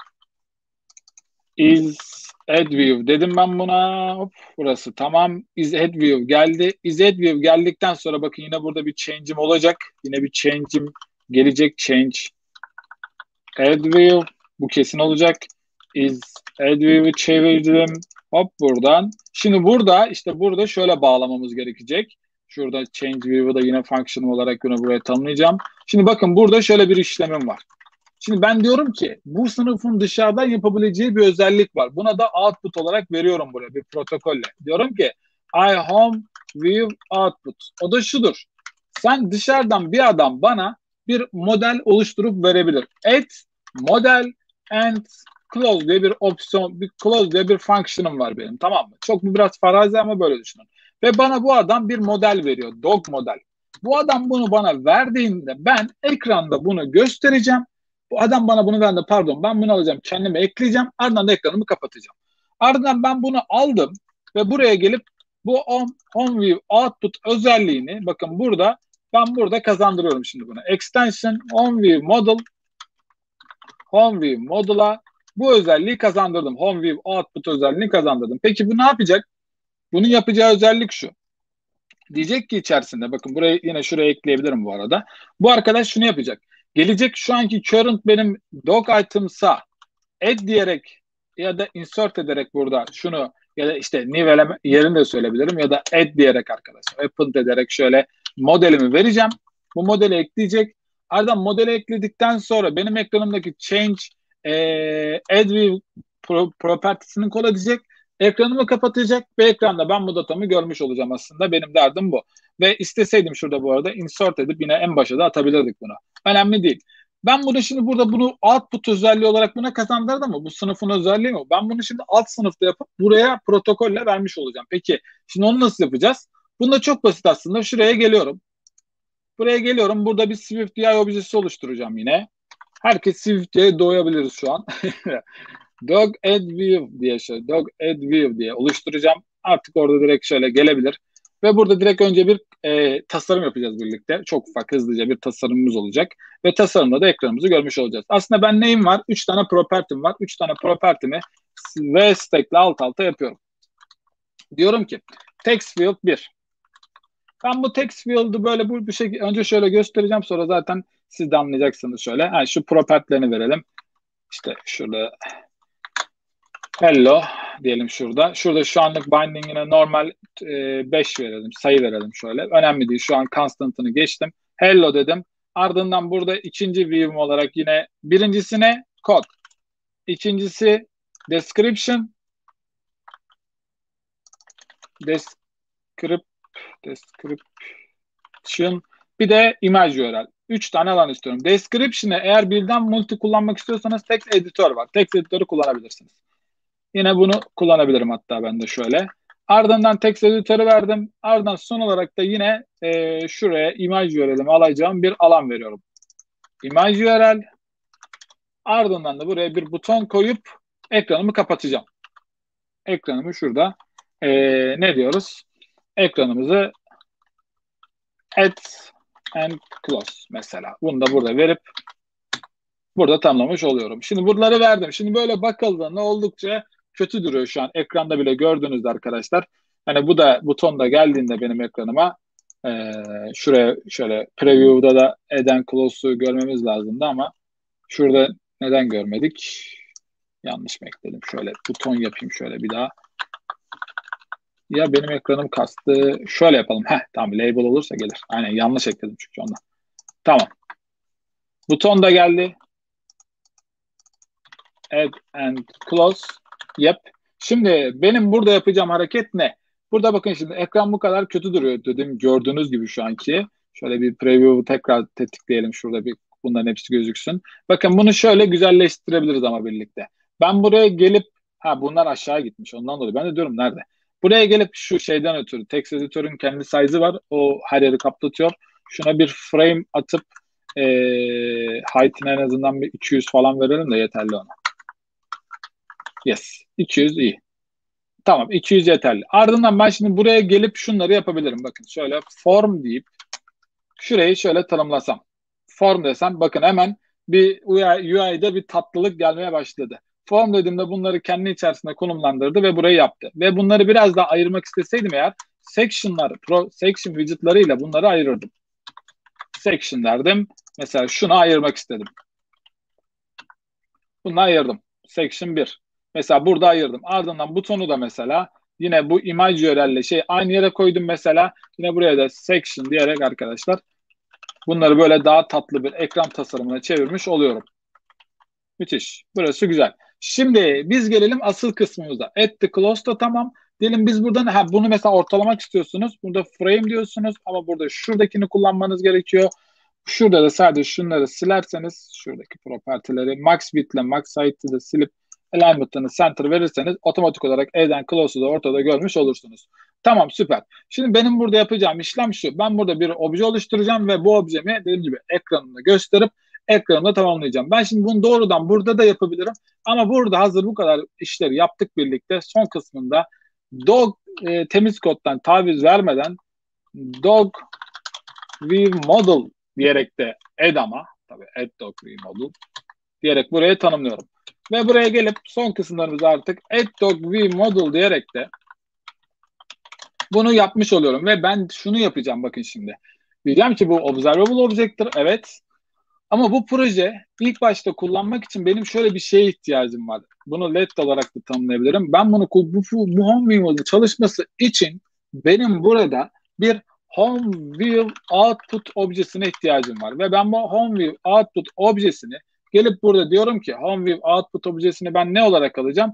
Is add view dedim ben buna. Hop burası tamam. Is add view geldi. Is add view geldikten sonra bakın yine burada bir change'im olacak. Yine bir change'im gelecek. Change add view. Bu kesin olacak. Is add view'u çevirdim. Hop buradan. Şimdi burada işte burada şöyle bağlamamız gerekecek. Şurada change view'u da yine function olarak yine buraya tanımlayacağım. Şimdi bakın burada şöyle bir işlemim var. Şimdi ben diyorum ki bu sınıfın dışarıdan yapabileceği bir özellik var. Buna da output olarak veriyorum buraya bir protokolle. Diyorum ki I home view output. O da şudur. Sen dışarıdan bir adam bana bir model oluşturup verebilir. Add model and close diye bir opsiyon, bir close diye bir function'ım var benim, tamam mı? Çok bu biraz farazi ama böyle düşünün. Ve bana bu adam bir model veriyor, dog model. Bu adam bunu bana verdiğinde ben ekranda bunu göstereceğim. Bu adam bana bunu verdi, pardon, ben bunu alacağım, kendime ekleyeceğim, ardından da ekranımı kapatacağım. Ardından ben bunu aldım ve buraya gelip bu home view output özelliğini bakın burada ben burada kazandırıyorum şimdi bunu. Extension home view module'a bu özelliği kazandırdım. Home view output özelliğini kazandırdım. Peki bu ne yapacak? Bunun yapacağı özellik şu. Diyecek ki içerisinde, bakın burayı yine şuraya ekleyebilirim bu arada. Bu arkadaş şunu yapacak. Gelecek, şu anki current benim doc item'sa add diyerek ya da insert ederek burada şunu ya da işte new element yerini de söyleyebilirim ya da add diyerek arkadaşlar append ederek şöyle modelimi vereceğim. Bu modeli ekleyecek. Ardından modeli ekledikten sonra benim ekranımdaki change add view properties'ini call edecek. Ekranımı kapatacak ve ekranda ben bu datamı görmüş olacağım aslında. Benim derdim bu. Ve isteseydim şurada bu arada insert edip yine en başa da atabilirdik bunu. Önemli değil. Ben bunu şimdi burada bunu output özelliği olarak buna kazandırdım mı? Bu sınıfın özelliği mi? Ben bunu şimdi alt sınıfta yapıp buraya protokolle vermiş olacağım. Peki şimdi onu nasıl yapacağız? Bunda çok basit aslında. Şuraya geliyorum. Buraya geliyorum. Burada bir SwiftUI objesi oluşturacağım yine. Herkes SwiftUI'ye doğabiliriz şu an. Dog add view diye dog add view diye oluşturacağım. Artık orada direkt şöyle gelebilir. Ve burada direkt önce bir tasarım yapacağız birlikte. Çok ufak, hızlıca bir tasarımımız olacak. Ve tasarımda da ekranımızı görmüş olacağız. Aslında ben neyim var? 3 tane property'm var. 3 tane property'mi V stack'le alt alta yapıyorum. Diyorum ki text field 1. Ben bu text field'ı böyle bu şekilde önce şöyle göstereceğim, sonra zaten siz de anlayacaksınız şöyle. Yani şu property'lerini verelim. İşte şurada hello diyelim şurada. Şurada şu anlık binding'ine normal 5 verelim. Sayı verelim şöyle. Önemli değil. Şu an constant'ını geçtim. Hello dedim. Ardından burada ikinci view'um olarak yine birincisine code. İkincisi description. Description. Bir de image URL. 3 tane alan istiyorum. Description'e eğer birden multi kullanmak istiyorsanız text editör var. Text editörü kullanabilirsiniz. Yine bunu kullanabilirim hatta ben de şöyle. Ardından text editörü verdim. Ardından son olarak da yine şuraya image URL'imi alacağım bir alan veriyorum. Image URL. Ardından da buraya bir buton koyup ekranımı kapatacağım. Ekranımı şurada ne diyoruz? Ekranımızı add and close mesela. Bunu da burada verip burada tamamlamış oluyorum. Şimdi buraları verdim. Şimdi böyle bakıldığında oldukça kötü duruyor şu an. Ekranda bile gördüğünüzde arkadaşlar. Hani bu da buton da geldiğinde benim ekranıma şuraya şöyle preview'da da add and close'u görmemiz lazımdı ama şurada neden görmedik? Yanlış mı ekledim? Şöyle buton yapayım şöyle bir daha. Ya benim ekranım kastı. Şöyle yapalım. Tamam, label olursa gelir. Aynen, yanlış ekledim çünkü ondan. Tamam. Buton da geldi. Add and close. Yep. Şimdi benim burada yapacağım hareket ne? Burada bakın şimdi ekran bu kadar kötü duruyor dedim. Gördüğünüz gibi şu anki. Şöyle bir preview tekrar tetikleyelim. Şurada bir bunların hepsi gözüksün. Bakın bunu şöyle güzelleştirebiliriz ama birlikte. Ben buraya gelip bunlar aşağı gitmiş. Ondan dolayı ben de diyorum nerede? Buraya gelip şu şeyden ötürü text editörün kendi size'ı var. O her yeri kaplatıyor. Şuna bir frame atıp height'ine en azından bir 200 falan verelim de yeterli ona. Yes. 200 iyi. Tamam, 200 yeterli. Ardından ben şimdi buraya gelip şunları yapabilirim. Bakın şöyle form deyip şurayı şöyle tanımlasam. Form desem bakın hemen bir UI'de bir tatlılık gelmeye başladı. Form dediğimde bunları kendi içerisinde konumlandırdı ve burayı yaptı. Ve bunları biraz daha ayırmak isteseydim eğer section widgetlarıyla bunları ayırırdım. Section derdim. Mesela şunu ayırmak istedim. Bunu ayırdım. Section 1. Mesela burada ayırdım. Ardından butonu da mesela yine bu image URL'le aynı yere koydum mesela. Yine buraya da section diyerek arkadaşlar bunları böyle daha tatlı bir ekran tasarımına çevirmiş oluyorum. Müthiş. Burası güzel. Şimdi biz gelelim asıl kısmımıza. At the close da tamam. Diyelim biz buradan bunu mesela ortalamak istiyorsunuz. Burada frame diyorsunuz ama burada şuradakini kullanmanız gerekiyor. Şurada da sadece şunları silerseniz şuradaki propertileri max width ile max height'ı da silip alignment'ını center verirseniz otomatik olarak A'den close'u da ortada görmüş olursunuz. Tamam, süper. Şimdi benim burada yapacağım işlem şu. Ben burada bir obje oluşturacağım ve bu objemi dediğim gibi ekranımda gösterip ekranımda tamamlayacağım. Ben şimdi bunu doğrudan burada da yapabilirim. Ama burada hazır bu kadar işleri yaptık birlikte. Son kısmında temiz koddan taviz vermeden dog view model diyerek de ama tabii add dog view model diyerek buraya tanımlıyorum. Ve buraya gelip son kısımlarımızı artık add dog view model diyerek de bunu yapmış oluyorum. Ve ben şunu yapacağım bakın şimdi. Diyeceğim ki bu observable object'tir. Evet. Ama bu proje ilk başta kullanmak için benim şöyle bir şeye ihtiyacım var. Bunu LED olarak da tanımlayabilirim. Ben bu home view çalışması için benim burada bir home view output objesine ihtiyacım var. Ve ben bu home view output objesini gelip burada diyorum ki home view output objesini ben ne olarak alacağım?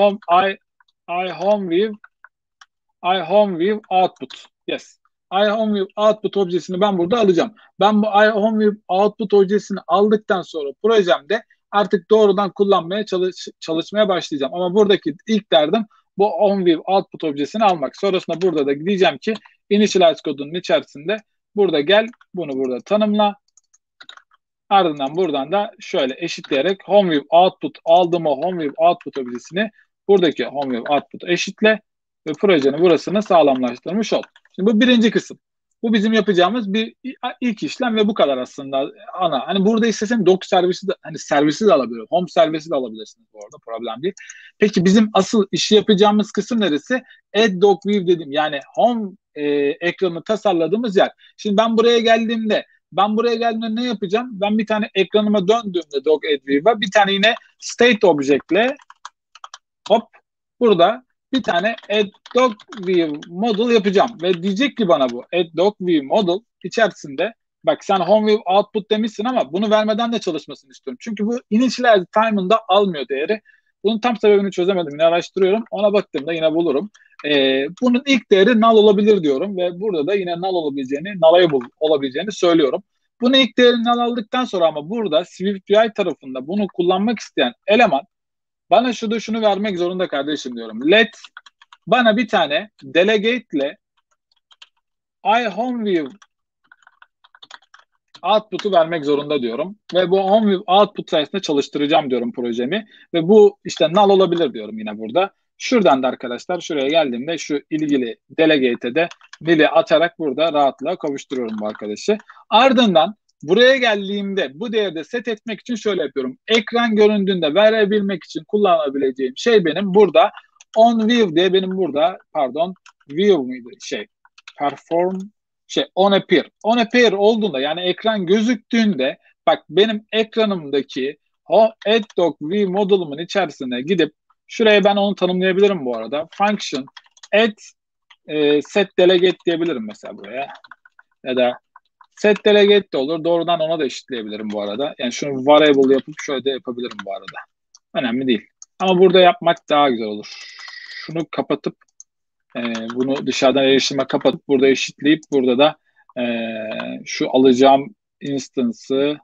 I home view output. Yes. iHomeView output objesini ben burada alacağım. Ben bu iHomeView output objesini aldıktan sonra projemde artık doğrudan kullanmaya çalışmaya başlayacağım. Ama buradaki ilk derdim bu HomeView output objesini almak. Sonrasında burada da diyeceğim ki initialize kodunun içerisinde burada gel bunu burada tanımla. Ardından buradan da şöyle eşitleyerek HomeView output aldığım o HomeView output objesini buradaki HomeView output eşitle ve projenin burasını sağlamlaştırmış ol. Şimdi bu birinci kısım. Bu bizim yapacağımız ilk işlem ve bu kadar aslında ana. Hani burada istesem doc servisi de hani servisi de alabilirim. Home servisi de alabilirsiniz bu arada, problem değil. Peki bizim asıl işi yapacağımız kısım neresi? Add doc view dedim. Yani home ekranı tasarladığımız yer. Şimdi ben buraya geldiğimde ne yapacağım? Ben bir tane ekranıma döndüğümde doc add view'a bir tane yine state object'le hop burada bir tane add doc view model yapacağım ve diyecek ki bana bu add doc view model içerisinde bak sen home view output demişsin ama bunu vermeden de çalışmasını istiyorum. Çünkü bu initialize time'ında almıyor değeri. Bunun tam sebebini çözemedim. Yine araştırıyorum. Ona baktığımda yine bulurum. Bunun ilk değeri null olabilir diyorum ve burada da yine null olabileceğini söylüyorum. Bunu ilk değeri null aldıktan sonra ama burada SwiftUI tarafında bunu kullanmak isteyen eleman bana şunu vermek zorunda kardeşim diyorum. Let bana bir tane delegate ile iHomeView output'u vermek zorunda diyorum. Ve bu HomeView output sayesinde çalıştıracağım diyorum projemi. Ve bu işte null olabilir diyorum yine burada. Şuradan da arkadaşlar şuraya geldiğimde şu ilgili delegate'e de nil'i atarak burada rahatlığa kavuşturuyorum bu arkadaşı. Ardından buraya geldiğimde bu değerde set etmek için şöyle yapıyorum. Ekran göründüğünde verebilmek için kullanabileceğim şey benim burada onView diye benim burada view muydu perform on appear olduğunda yani ekran gözüktüğünde bak benim ekranımdaki o add doc view module'umun içerisine gidip şuraya ben onu tanımlayabilirim bu arada. Function add set delegate diyebilirim mesela buraya. Ya da set delegate de olur. Doğrudan ona da eşitleyebilirim bu arada. Yani şunu variable yapıp şöyle de yapabilirim bu arada. Önemli değil. Ama burada yapmak daha güzel olur. Şunu kapatıp bunu dışarıdan erişime kapatıp burada eşitleyip burada da şu alacağım instance'ı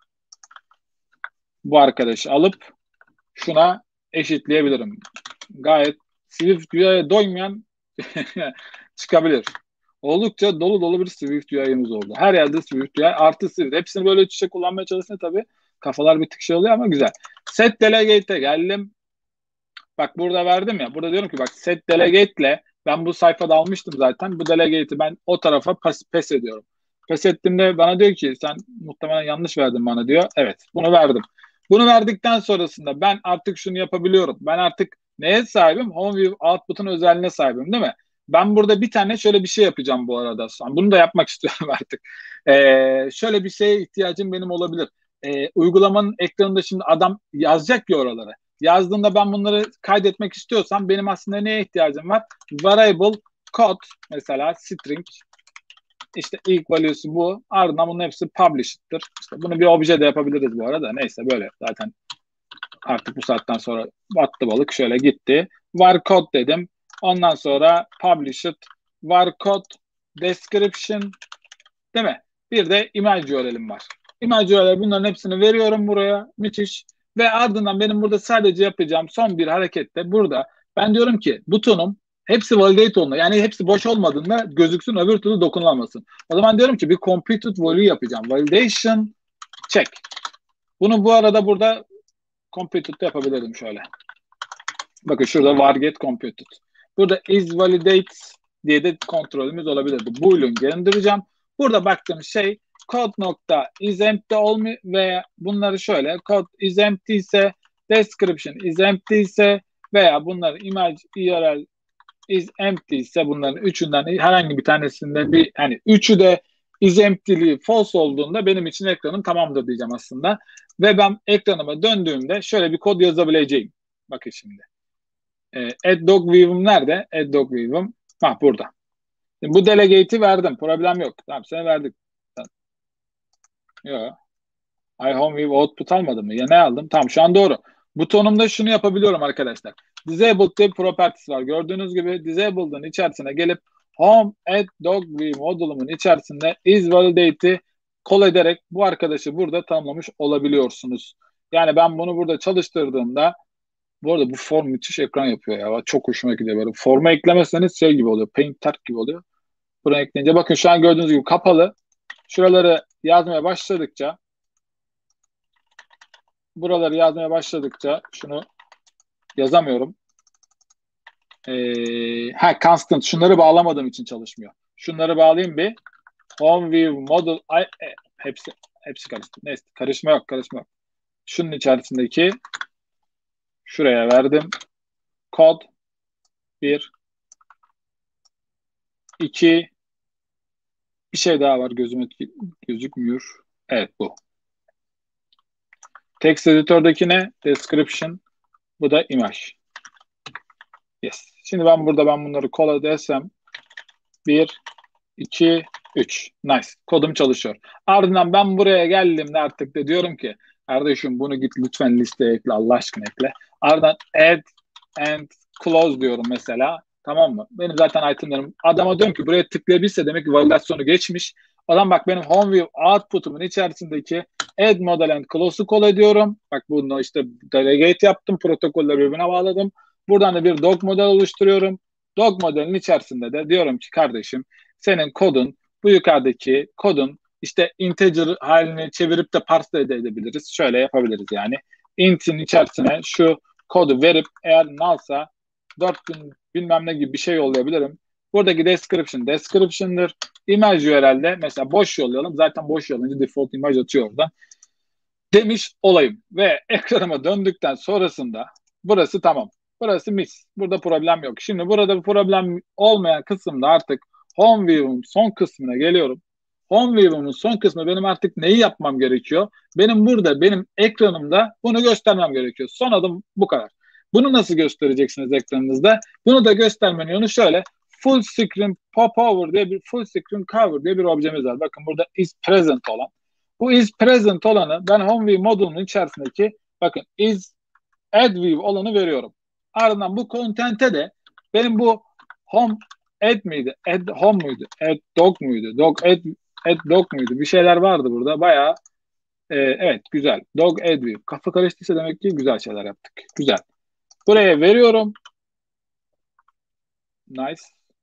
bu arkadaşı alıp şuna eşitleyebilirim. Gayet SwiftUI'ye doymayan çıkabilir. Oldukça dolu dolu bir SwiftUI'miz oldu. Her yerde SwiftUI artı Swift. Hepsini böyle iç içe kullanmaya çalışınca tabii kafalar bir tık şey oluyor ama güzel. Set delegate'e geldim. Bak burada verdim ya. Burada diyorum ki bak set delegate ile ben bu sayfada almıştım zaten. Bu delegate'i ben o tarafa pes ediyorum. Pes ettiğimde bana diyor ki sen muhtemelen yanlış verdin bana diyor. Evet, bunu verdim. Bunu verdikten sonrasında ben artık şunu yapabiliyorum. Ben artık neye sahibim? HomeView output'un özelliğine sahibim değil mi? Ben burada bir tane şöyle bir şey yapacağım bu arada. Bunu da yapmak istiyorum artık. Şöyle bir şeye ihtiyacım benim olabilir. Uygulamanın ekranında şimdi adam yazacak ya oralara. Yazdığında ben bunları kaydetmek istiyorsam benim aslında neye ihtiyacım var? Variable code mesela string işte ilk value'su bu. Ardından bunun hepsi published'tir. İşte bunu bir obje de yapabiliriz bu arada. Neyse böyle zaten Artık bu saatten sonra battı balık, şöyle gitti. Var code dedim. Ondan sonra publish it. Var code description, değil mi? Bir de image URL'im var. Image URL, bunların hepsini veriyorum buraya. Müthiş. Ve ardından benim burada sadece yapacağım son bir harekette burada ben diyorum ki butonum hepsi validate olmalı. Yani hepsi boş olmadığında gözüksün, öbür türlü dokunulamasın. O zaman diyorum ki bir computed value yapacağım. Validation check. Bunu bu arada burada computed de yapabilirim şöyle. Bakın şurada var get computed. Burada is validate diye de kontrolümüz olabilirdi. Boolean göndereceğim. Burada baktığım şey code nokta is empty olmuyor veya bunları şöyle code is empty ise, description is empty ise veya bunların image URL is empty ise, bunların üçünden herhangi bir tanesinde bir, hani üçü de is empty'liği false olduğunda benim için ekranım tamamdır diyeceğim aslında. Ve ben ekranıma döndüğümde şöyle bir kod yazabileceğim. Bakın şimdi. Add dog view'um nerede? Add dog view'um burada. Şimdi bu delegate'i verdim. Problem yok. Tamam, sana verdik. Tamam. Yok. I home view output almadım mı? Ya ne aldım? Tamam, şu an doğru. Butonumda şunu yapabiliyorum arkadaşlar. Disabled diye bir properties var. Gördüğünüz gibi disabled'ın içerisine gelip home add dog view modulumun içerisinde is validate'i call ederek bu arkadaşı burada tanımlamış olabiliyorsunuz. Yani ben bunu burada çalıştırdığımda, bu arada bu form müthiş ekran yapıyor ya. Çok hoşuma gidiyor böyle. Forma eklemezseniz şey gibi oluyor. Paint gibi oluyor. Buraya ekleyince bakın şu an gördüğünüz gibi kapalı. Şuraları yazmaya başladıkça, buraları yazmaya başladıkça şunu yazamıyorum. Constant. Şunları bağlamadığım için çalışmıyor. Şunları bağlayayım bir. Home view model. Hepsi karıştı. Neyse, karışma yok. Şunun içerisindeki şuraya verdim. Kod 1 2 bir şey daha var, gözüme gözükmüyor. Evet, bu. Text editördeki ne? Description. Bu da image. Yes. Şimdi ben bunları call edersem 1 2 3. Nice. Kodum çalışıyor. Ardından ben buraya geldiğimde artık da diyorum ki kardeşim bunu git lütfen listeye ekle, Allah aşkına ekle. Ardından add and close diyorum mesela. Tamam mı? Benim zaten itemlerim. Adama diyorum ki buraya tıklayabilse demek ki validasyonu geçmiş. Adam bak benim home view output'umun içerisindeki add model and close'u call ediyorum. Bak bunu işte delegate yaptım. Protokolleri birbirine bağladım. Buradan da bir dog model oluşturuyorum. Dog modelin içerisinde de diyorum ki kardeşim senin kodun, bu yukarıdaki kodun işte integer halini çevirip de parse edebiliriz. Şöyle yapabiliriz yani. Int'in içerisine şu kodu verip eğer nul'sa 4000 bilmem ne gibi bir şey yollayabilirim. Buradaki description'dır. Image URL'de mesela boş yollayalım. Zaten boş yollayınca default image atıyor oradan. Demiş olayım. Ve ekranıma döndükten sonrasında burası tamam. Burası mis. Burada problem yok. Şimdi burada bir problem olmayan kısımda artık home view'un son kısmına geliyorum. Home view'umun son kısmı benim artık neyi yapmam gerekiyor? Benim burada, benim ekranımda bunu göstermem gerekiyor. Son adım bu kadar. Bunu nasıl göstereceksiniz ekranınızda? Bunu da göstermenin yolu şöyle. Full screen popover diye bir full screen cover diye bir objemiz var. Bakın burada is present olan. Bu is present olanı ben home view modulunun içerisindeki bakın is add view olanı veriyorum. Ardından bu content'e de benim bu home add miydi? Add home muydu? Add dog muydu? Add dog muydu? Bir şeyler vardı burada. Bayağı evet, güzel. Dog add view. Kafa karıştıysa demek ki güzel şeyler yaptık. Güzel. Buraya veriyorum. Nice.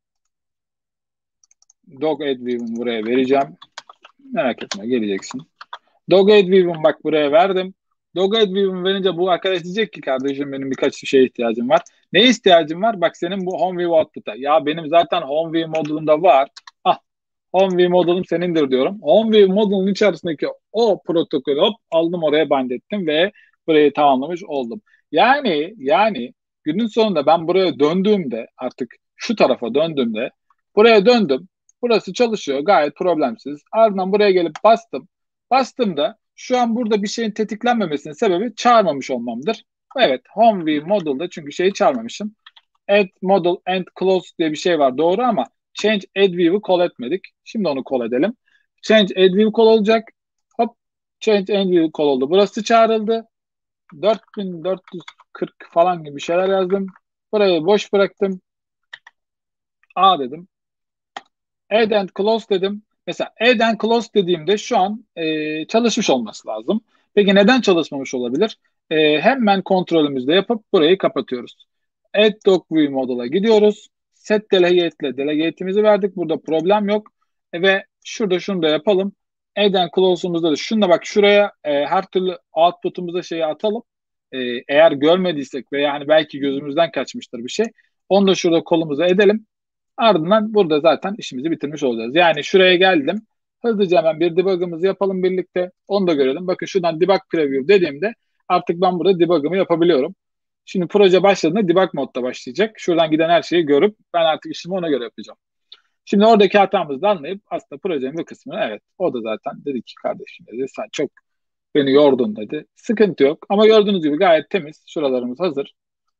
Dog add view'umu buraya vereceğim. Merak etme, geleceksin. Dog add view'umu bak buraya verdim. Dog add view'umu verince bu arkadaş diyecek ki kardeşim benim birkaç şeye ihtiyacım var. Neye ihtiyacım var? Bak senin bu home view output'a. Ya benim zaten home view modulumda var. Ah, home view modulum senindir diyorum. Home view modulun içerisindeki o protokolü hop aldım, oraya bind ettim ve burayı tamamlamış oldum. Yani günün sonunda ben buraya döndüğümde, artık şu tarafa döndüğümde, buraya döndüm. Burası çalışıyor gayet problemsiz. Ardından buraya gelip bastım. Bastığımda şu an burada bir şeyin tetiklenmemesinin sebebi çağırmamış olmamdır. Evet, home view modulda çünkü şeyi çağırmamışım. Add model and close diye bir şey var, doğru, ama change add view'u call etmedik. Şimdi onu call edelim. Change add view call olacak. Hop, change add view call oldu. Burası çağrıldı. 4440 falan gibi bir şeyler yazdım. Burayı boş bıraktım. A dedim. Add and close dedim. Mesela add and close dediğimde şu an çalışmış olması lazım. Peki neden çalışmamış olabilir? Hemen kontrolümüzde yapıp burayı kapatıyoruz. Add doc view modula gidiyoruz. Set delegate ile delegate'imizi verdik. Burada problem yok. Ve şurada şunu da yapalım. Add and close'umuzda da şunu da bak şuraya her türlü output'umuza şeyi atalım. Eğer görmediysek veya hani belki gözümüzden kaçmıştır bir şey. Onu da şurada kolumuza edelim. Ardından burada zaten işimizi bitirmiş olacağız. Yani şuraya geldim. Hızlıca hemen bir debug'ımızı yapalım birlikte. Onu da görelim. Bakın şuradan debug preview dediğimde artık ben burada debug'ımı yapabiliyorum. Şimdi proje başladığında debug modda başlayacak. Şuradan giden her şeyi görüp ben artık işimi ona göre yapacağım. Şimdi oradaki hatamızı da anlayıp aslında projenin bu kısmını evet o da zaten dedi ki kardeşim dedi sen çok beni yordun dedi. Sıkıntı yok ama gördüğünüz gibi gayet temiz. Şuralarımız hazır.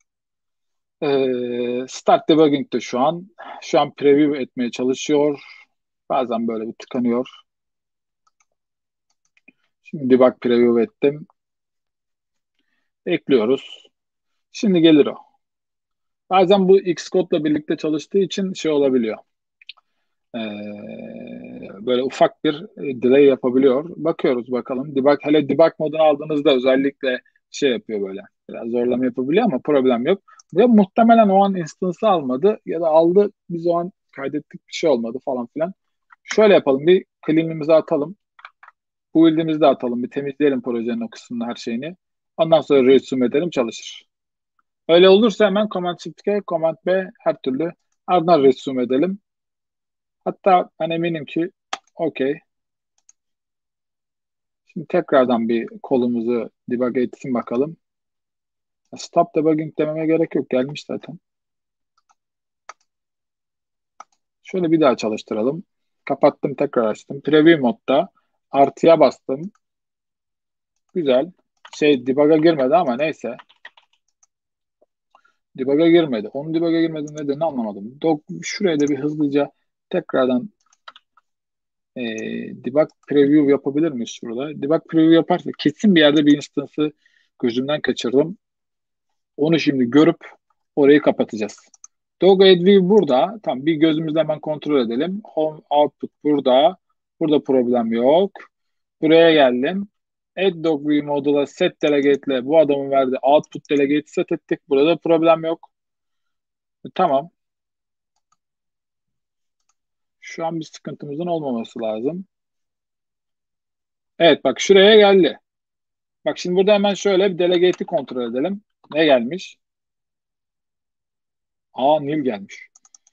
Start debugging de şu an. Şu an preview etmeye çalışıyor. Bazen böyle bir tıkanıyor. Şimdi debug preview ettim. Ekliyoruz. Şimdi gelir o. Bazen bu Xcode'la birlikte çalıştığı için şey olabiliyor. Böyle ufak bir delay yapabiliyor. Bakıyoruz bakalım. Hele debug modunu aldığınızda özellikle şey yapıyor böyle. Biraz zorlama yapabiliyor ama problem yok. Ve muhtemelen o an instance'ı almadı ya da aldı biz o an kaydettik bir şey olmadı falan filan. Şöyle yapalım bir clean'imizi atalım. Build'imizi de atalım. Bir temizleyelim projenin o kısmını her şeyini. Ondan sonra resume edelim çalışır. Öyle olursa hemen Command Shift K, Command B her türlü ardından resume edelim. Hatta ben eminim ki okey. Şimdi tekrardan bir kolumuzu debug etsin bakalım. Stop debugging dememe gerek yok. Gelmiş zaten. Şöyle bir daha çalıştıralım. Kapattım tekrar açtım. Preview modda artıya bastım. Güzel. Debug'a girmedi ama neyse. Debug'a girmedi. Onun debug'a girmedi nedenini anlamadım. Şuraya da bir hızlıca tekrardan debug preview yapabilir miyiz şurada? Debug preview yaparsak kesin bir yerde bir instance'ı gözümden kaçırdım. Onu şimdi görüp orayı kapatacağız. Dog add view burada. Tamam bir gözümüzle hemen kontrol edelim. Home output burada. Burada problem yok. Buraya geldim. Add dog view modula set delegate ile bu adamın verdiği output delegate set ettik. Burada problem yok. Tamam. Şu an bir sıkıntımızın olmaması lazım. Evet bak şuraya geldi. Bak şimdi burada hemen şöyle bir delegate'i kontrol edelim. Ne gelmiş? Aa Nil gelmiş.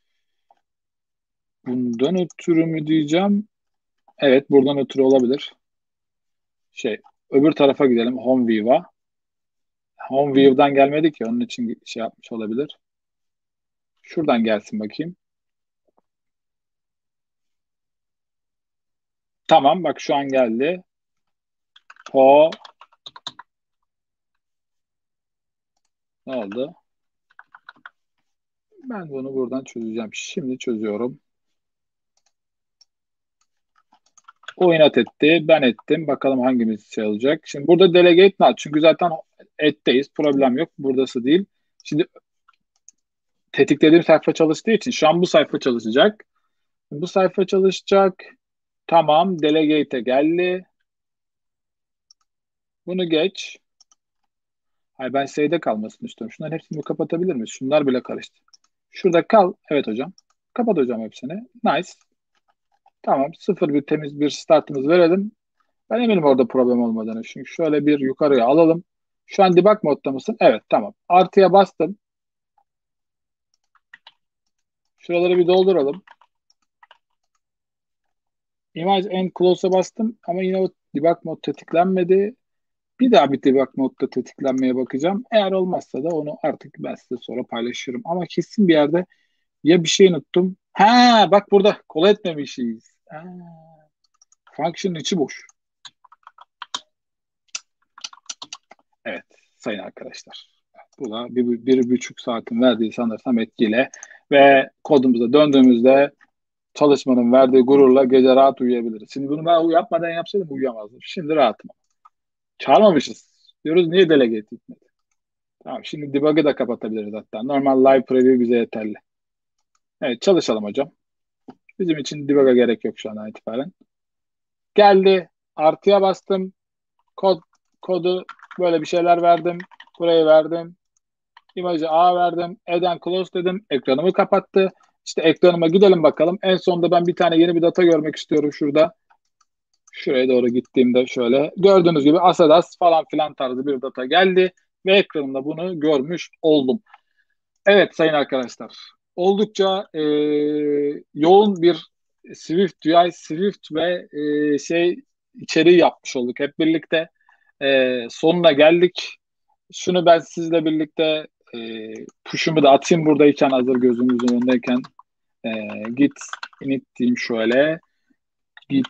Bundan ötürü mü diyeceğim? Evet buradan ötürü olabilir. Öbür tarafa gidelim Home View'a. Home View'dan gelmedik ya onun için şey yapmış olabilir. Şuradan gelsin bakayım. Tamam bak şu an geldi. Ne oldu? Ben bunu buradan çözeceğim. Şimdi çözüyorum. O inat etti. Ben ettim. Bakalım hangimiz şey olacak. Şimdi burada delegate not. Çünkü zaten etteyiz. Problem yok. Buradası değil. Şimdi tetiklediğim sayfa çalıştığı için şu an bu sayfa çalışacak. Bu sayfa çalışacak. Tamam. Delegate'e geldi. Bunu geç. Hayır ben şeyde kalmasını istiyorum. Şunların hepsini kapatabilir miyiz? Şunlar bile karıştı. Şurada kal. Evet hocam. Kapat hocam hepsini. Nice. Tamam. Sıfır bir temiz bir startımız verelim. Ben eminim orada problem olmadığını. Çünkü şöyle bir yukarıya alalım. Şu an debug modda mısın? Evet tamam. Artıya bastım. Şuraları bir dolduralım. Image and close'a bastım ama yine o debug mod tetiklenmedi. Bir daha bir debug modda tetiklenmeye bakacağım. Eğer olmazsa da onu artık ben size sonra paylaşırım. Ama kesin bir yerde ya bir şey unuttum. Ha bak burada kola etmemişiz. Ha, function'ın içi boş. Evet sayın arkadaşlar. Bu da bir buçuk saatin verdiği sanırsam etkiyle ve kodumuza döndüğümüzde çalışmanın verdiği gururla gece rahat uyuyabiliriz. Şimdi bunu ben yapmadan yapsaydım uyuyamazdım. Şimdi rahatım. Çağırmamışız. Diyoruz niye delegate gitmedi? Tamam, şimdi debug'ı da kapatabiliriz hatta. Normal live preview bize yeterli. Evet, çalışalım hocam. Bizim için debug'a gerek yok şu an itibaren. Geldi. Artıya bastım. Kod, kodu böyle bir şeyler verdim. Buraya verdim. İmajı A verdim. Add and close dedim. Ekranımı kapattı. İşte ekranıma gidelim bakalım. En sonunda ben bir tane yeni bir data görmek istiyorum şurada. Şuraya doğru gittiğimde şöyle. Gördüğünüz gibi Asadas falan filan tarzı bir data geldi. Ve ekranımda bunu görmüş oldum. Evet sayın arkadaşlar. Oldukça yoğun bir Swift UI, Swift ve içeriği yapmış olduk hep birlikte. Sonuna geldik. Şunu ben sizle birlikte push'umu da atayım buradayken, hazır gözümüzün önündeyken. E, git init diyeyim şöyle. Git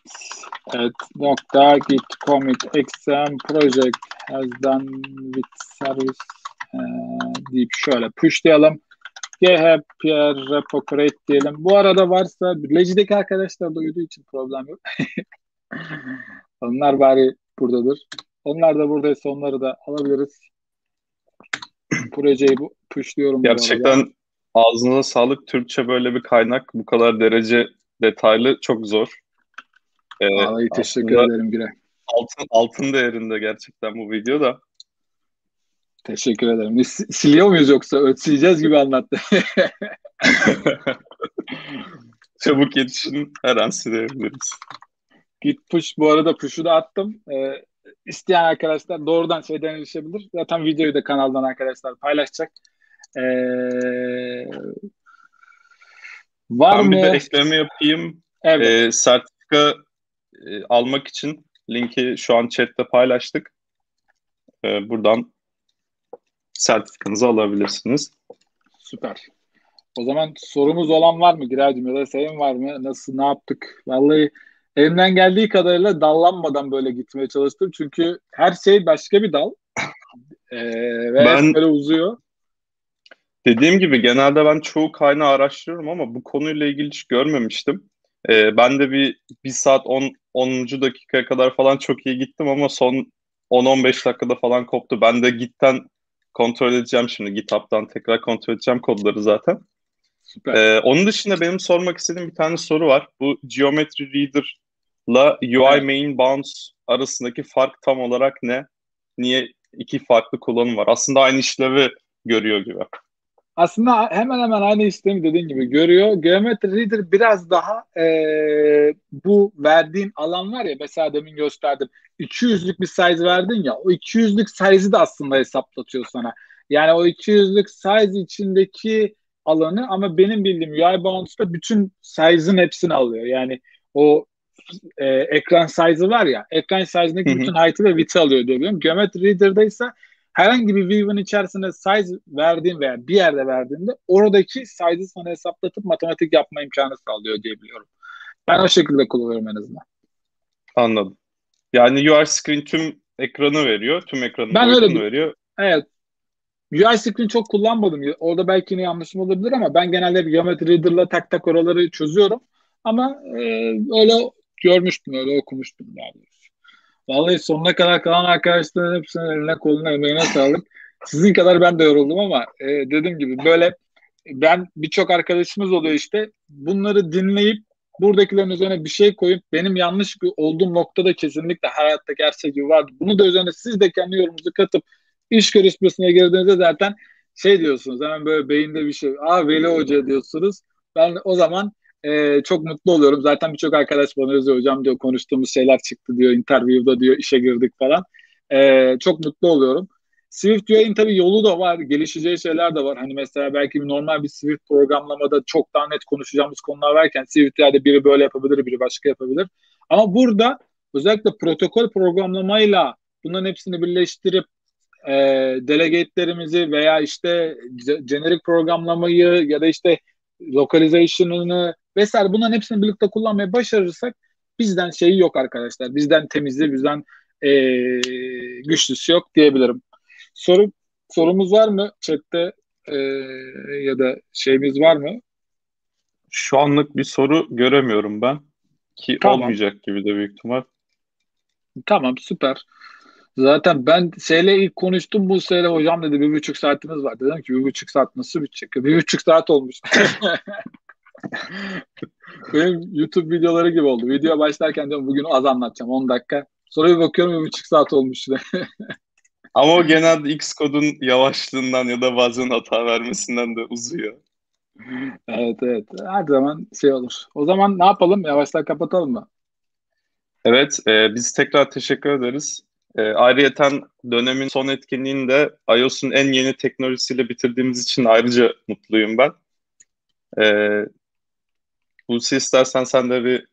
git commit exam project has done with service e, deyip şöyle pushlayalım. GHP repo create diyelim. Bu arada varsa Regi'deki arkadaşlar da uyuduğu için problem yok. Onlar bari buradadır. Onlar da buradaysa onları da alabiliriz. Projeyi pushluyorum bu arada. Gerçekten ağzına sağlık. Türkçe böyle bir kaynak bu kadar derece detaylı çok zor. Vallahi teşekkür Aslında ederim Güre. altın değerinde gerçekten bu video da. Teşekkür ederim. Biz siliyor muyuz yoksa sileceğiz gibi anlattı. Çabuk yetişin, her an silebiliriz. Git push, bu arada push'u da attım. İsteyen arkadaşlar doğrudan şeyden erişebilir. Zaten videoyu da kanaldan arkadaşlar paylaşacak. Ee, var Ben bir de mı? ekleme yapayım. Evet, Sertifika almak için linki şu an chatte paylaştık. Buradan sertifikanızı alabilirsiniz. süper. O zaman sorumuz olan var mı Giraycığım, ya da senin var mı? Nasıl, ne yaptık? Vallahi elimden geldiği kadarıyla dallanmadan böyle gitmeye çalıştım. Çünkü her şey başka bir dal. Ve hep Ben böyle uzuyor. dediğim gibi genelde ben çoğu kaynağı araştırıyorum ama bu konuyla ilgili hiç görmemiştim. Ben de bir saat 10. dakikaya kadar falan çok iyi gittim ama son 10-15 dakikada falan koptu. Ben de Git'ten kontrol edeceğim şimdi. GitHub'dan tekrar kontrol edeceğim kodları zaten. Süper. Onun dışında benim sormak istediğim bir tane soru var. Bu Geometry Reader'la UI Evet. Main Bounce arasındaki fark tam olarak ne? Niye iki farklı kullanım var? Aslında aynı işlevi görüyor gibi. Aslında hemen hemen aynı işlemi dediğin gibi görüyor. Geometry Reader biraz daha bu verdiğin alan var ya, mesela demin gösterdim. 200'lük bir size verdin ya, o 200'lük size'ı da aslında hesaplatıyor sana. Yani o 200'lük size içindeki alanı, ama benim bildiğim UI Bounce'da bütün size'ın hepsini alıyor. Yani o ekran size'ı var ya, ekran Hı size'ındaki hı. bütün height'ı ve width'ı alıyor diye biliyorum. Geometry Reader'da ise herhangi bir view'un içerisine size verdiğin veya bir yerde verdiğinde oradaki size'ı sana hesaplatıp matematik yapma imkanı sağlıyor diye biliyorum. Ben o şekilde kullanıyorum en azından. Anladım. Yani UI Screen tüm ekranı veriyor. Tüm ekranın Ben öyle boyutunu bir, veriyor. evet, UI screen çok kullanmadım. Orada belki yine yanlışım olabilir ama ben genelde bir Geometry Reader'la tak tak oraları çözüyorum. Ama öyle görmüştüm, öyle okumuştum yani. Vallahi sonuna kadar kalan arkadaşların hepsinin eline koluna emeğine sağlık. Sizin kadar ben de yoruldum ama dediğim gibi böyle ben, birçok arkadaşımız oluyor işte, bunları dinleyip buradakilerin üzerine bir şey koyup benim yanlış olduğum noktada kesinlikle hayatta gerçek gibi vardı. Bunu da üzerine siz de kendi yorumunuzu katıp iş görüşmesine girdiğinizde zaten şey diyorsunuz, hemen böyle beyinde bir şey. Veli Hoca diyorsunuz. Ben o zaman çok mutlu oluyorum. Zaten birçok arkadaş bana yazıyor, hocam diyor konuştuğumuz şeyler çıktı diyor, interview'da diyor işe girdik falan. Çok mutlu oluyorum. Swift UI'nin tabii yolu da var, gelişeceği şeyler de var. Hani mesela belki bir normal bir Swift programlamada çok daha net konuşacağımız konular varken Swift UI'de biri böyle yapabilir, biri başka yapabilir. Ama burada özellikle protokol programlamayla bunların hepsini birleştirip e, delegate'lerimizi veya işte generic programlamayı ya da işte localization'ını vesaire, bunların hepsini birlikte kullanmayı başarırsak bizden şeyi yok arkadaşlar. Bizden temizi, bizden e, güçlüsü yok diyebilirim. Soru sorumuz var mı chatte, e, ya da şeyimiz var mı? Şu anlık bir soru göremiyorum ben. Ki Tamam. olmayacak gibi de büyük ihtimal. Tamam, süper. Zaten ben şeyle ilk konuştum bu şeyle hocam dedi 1,5 saatimiz var. Dedim ki 1,5 saat nasıl bitecek? 1,5 saat olmuş. Benim YouTube videoları gibi oldu. Video başlarken diyorum bugün az anlatacağım 10 dakika. Sonra bir bakıyorum 1,5 saat olmuş. Ama o genelde Xcode'un yavaşlığından ya da bazen hata vermesinden de uzuyor. Evet evet. Her zaman şey olur. O zaman ne yapalım? Yavaştan kapatalım mı? Evet, biz tekrar teşekkür ederiz. Ayrıyeten dönemin son etkinliğini de iOS'un en yeni teknolojisiyle bitirdiğimiz için ayrıca mutluyum ben. E, Buse istersen sen de bir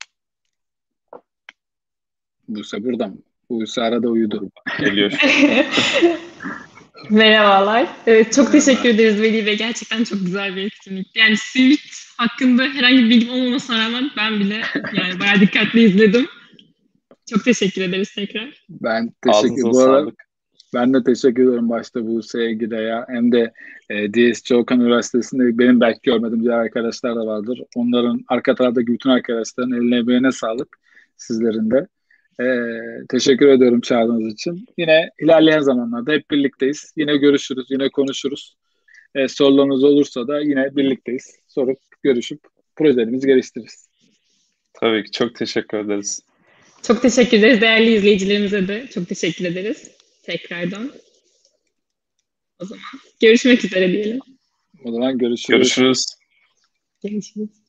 Buse burada mı? Buse arada uyudu. geliyor şu an. Merhabalar. Evet, çok Merhaba. teşekkür ederiz Veli Bey. Gerçekten çok güzel bir etkinlikti. Yani Swift hakkında herhangi bir bilgim olmamasına rağmen ben bile yani bayağı dikkatli izledim. Çok teşekkür ederiz tekrar. Ben Ağzınıza bu arada sağlık. ben de teşekkür ederim başta Buse'ye Gire'ye hem de DSC Okan Üniversitesi'nde benim belki görmediğim diğer arkadaşlar da vardır. Onların arka taraftaki bütün arkadaşların eline emeğine sağlık sizlerin de. Teşekkür ediyorum çağırdığınız için. Yine ilerleyen zamanlarda hep birlikteyiz. Yine görüşürüz, yine konuşuruz. Sorularınız olursa da yine birlikteyiz. Sorup görüşüp projelerimizi geliştiririz. Tabii ki çok teşekkür ederiz. Çok teşekkür ederiz. Değerli izleyicilerimize de çok teşekkür ederiz. Tekrardan. O zaman görüşmek üzere diyelim. O zaman görüşürüz. Görüşürüz. Görüşürüz.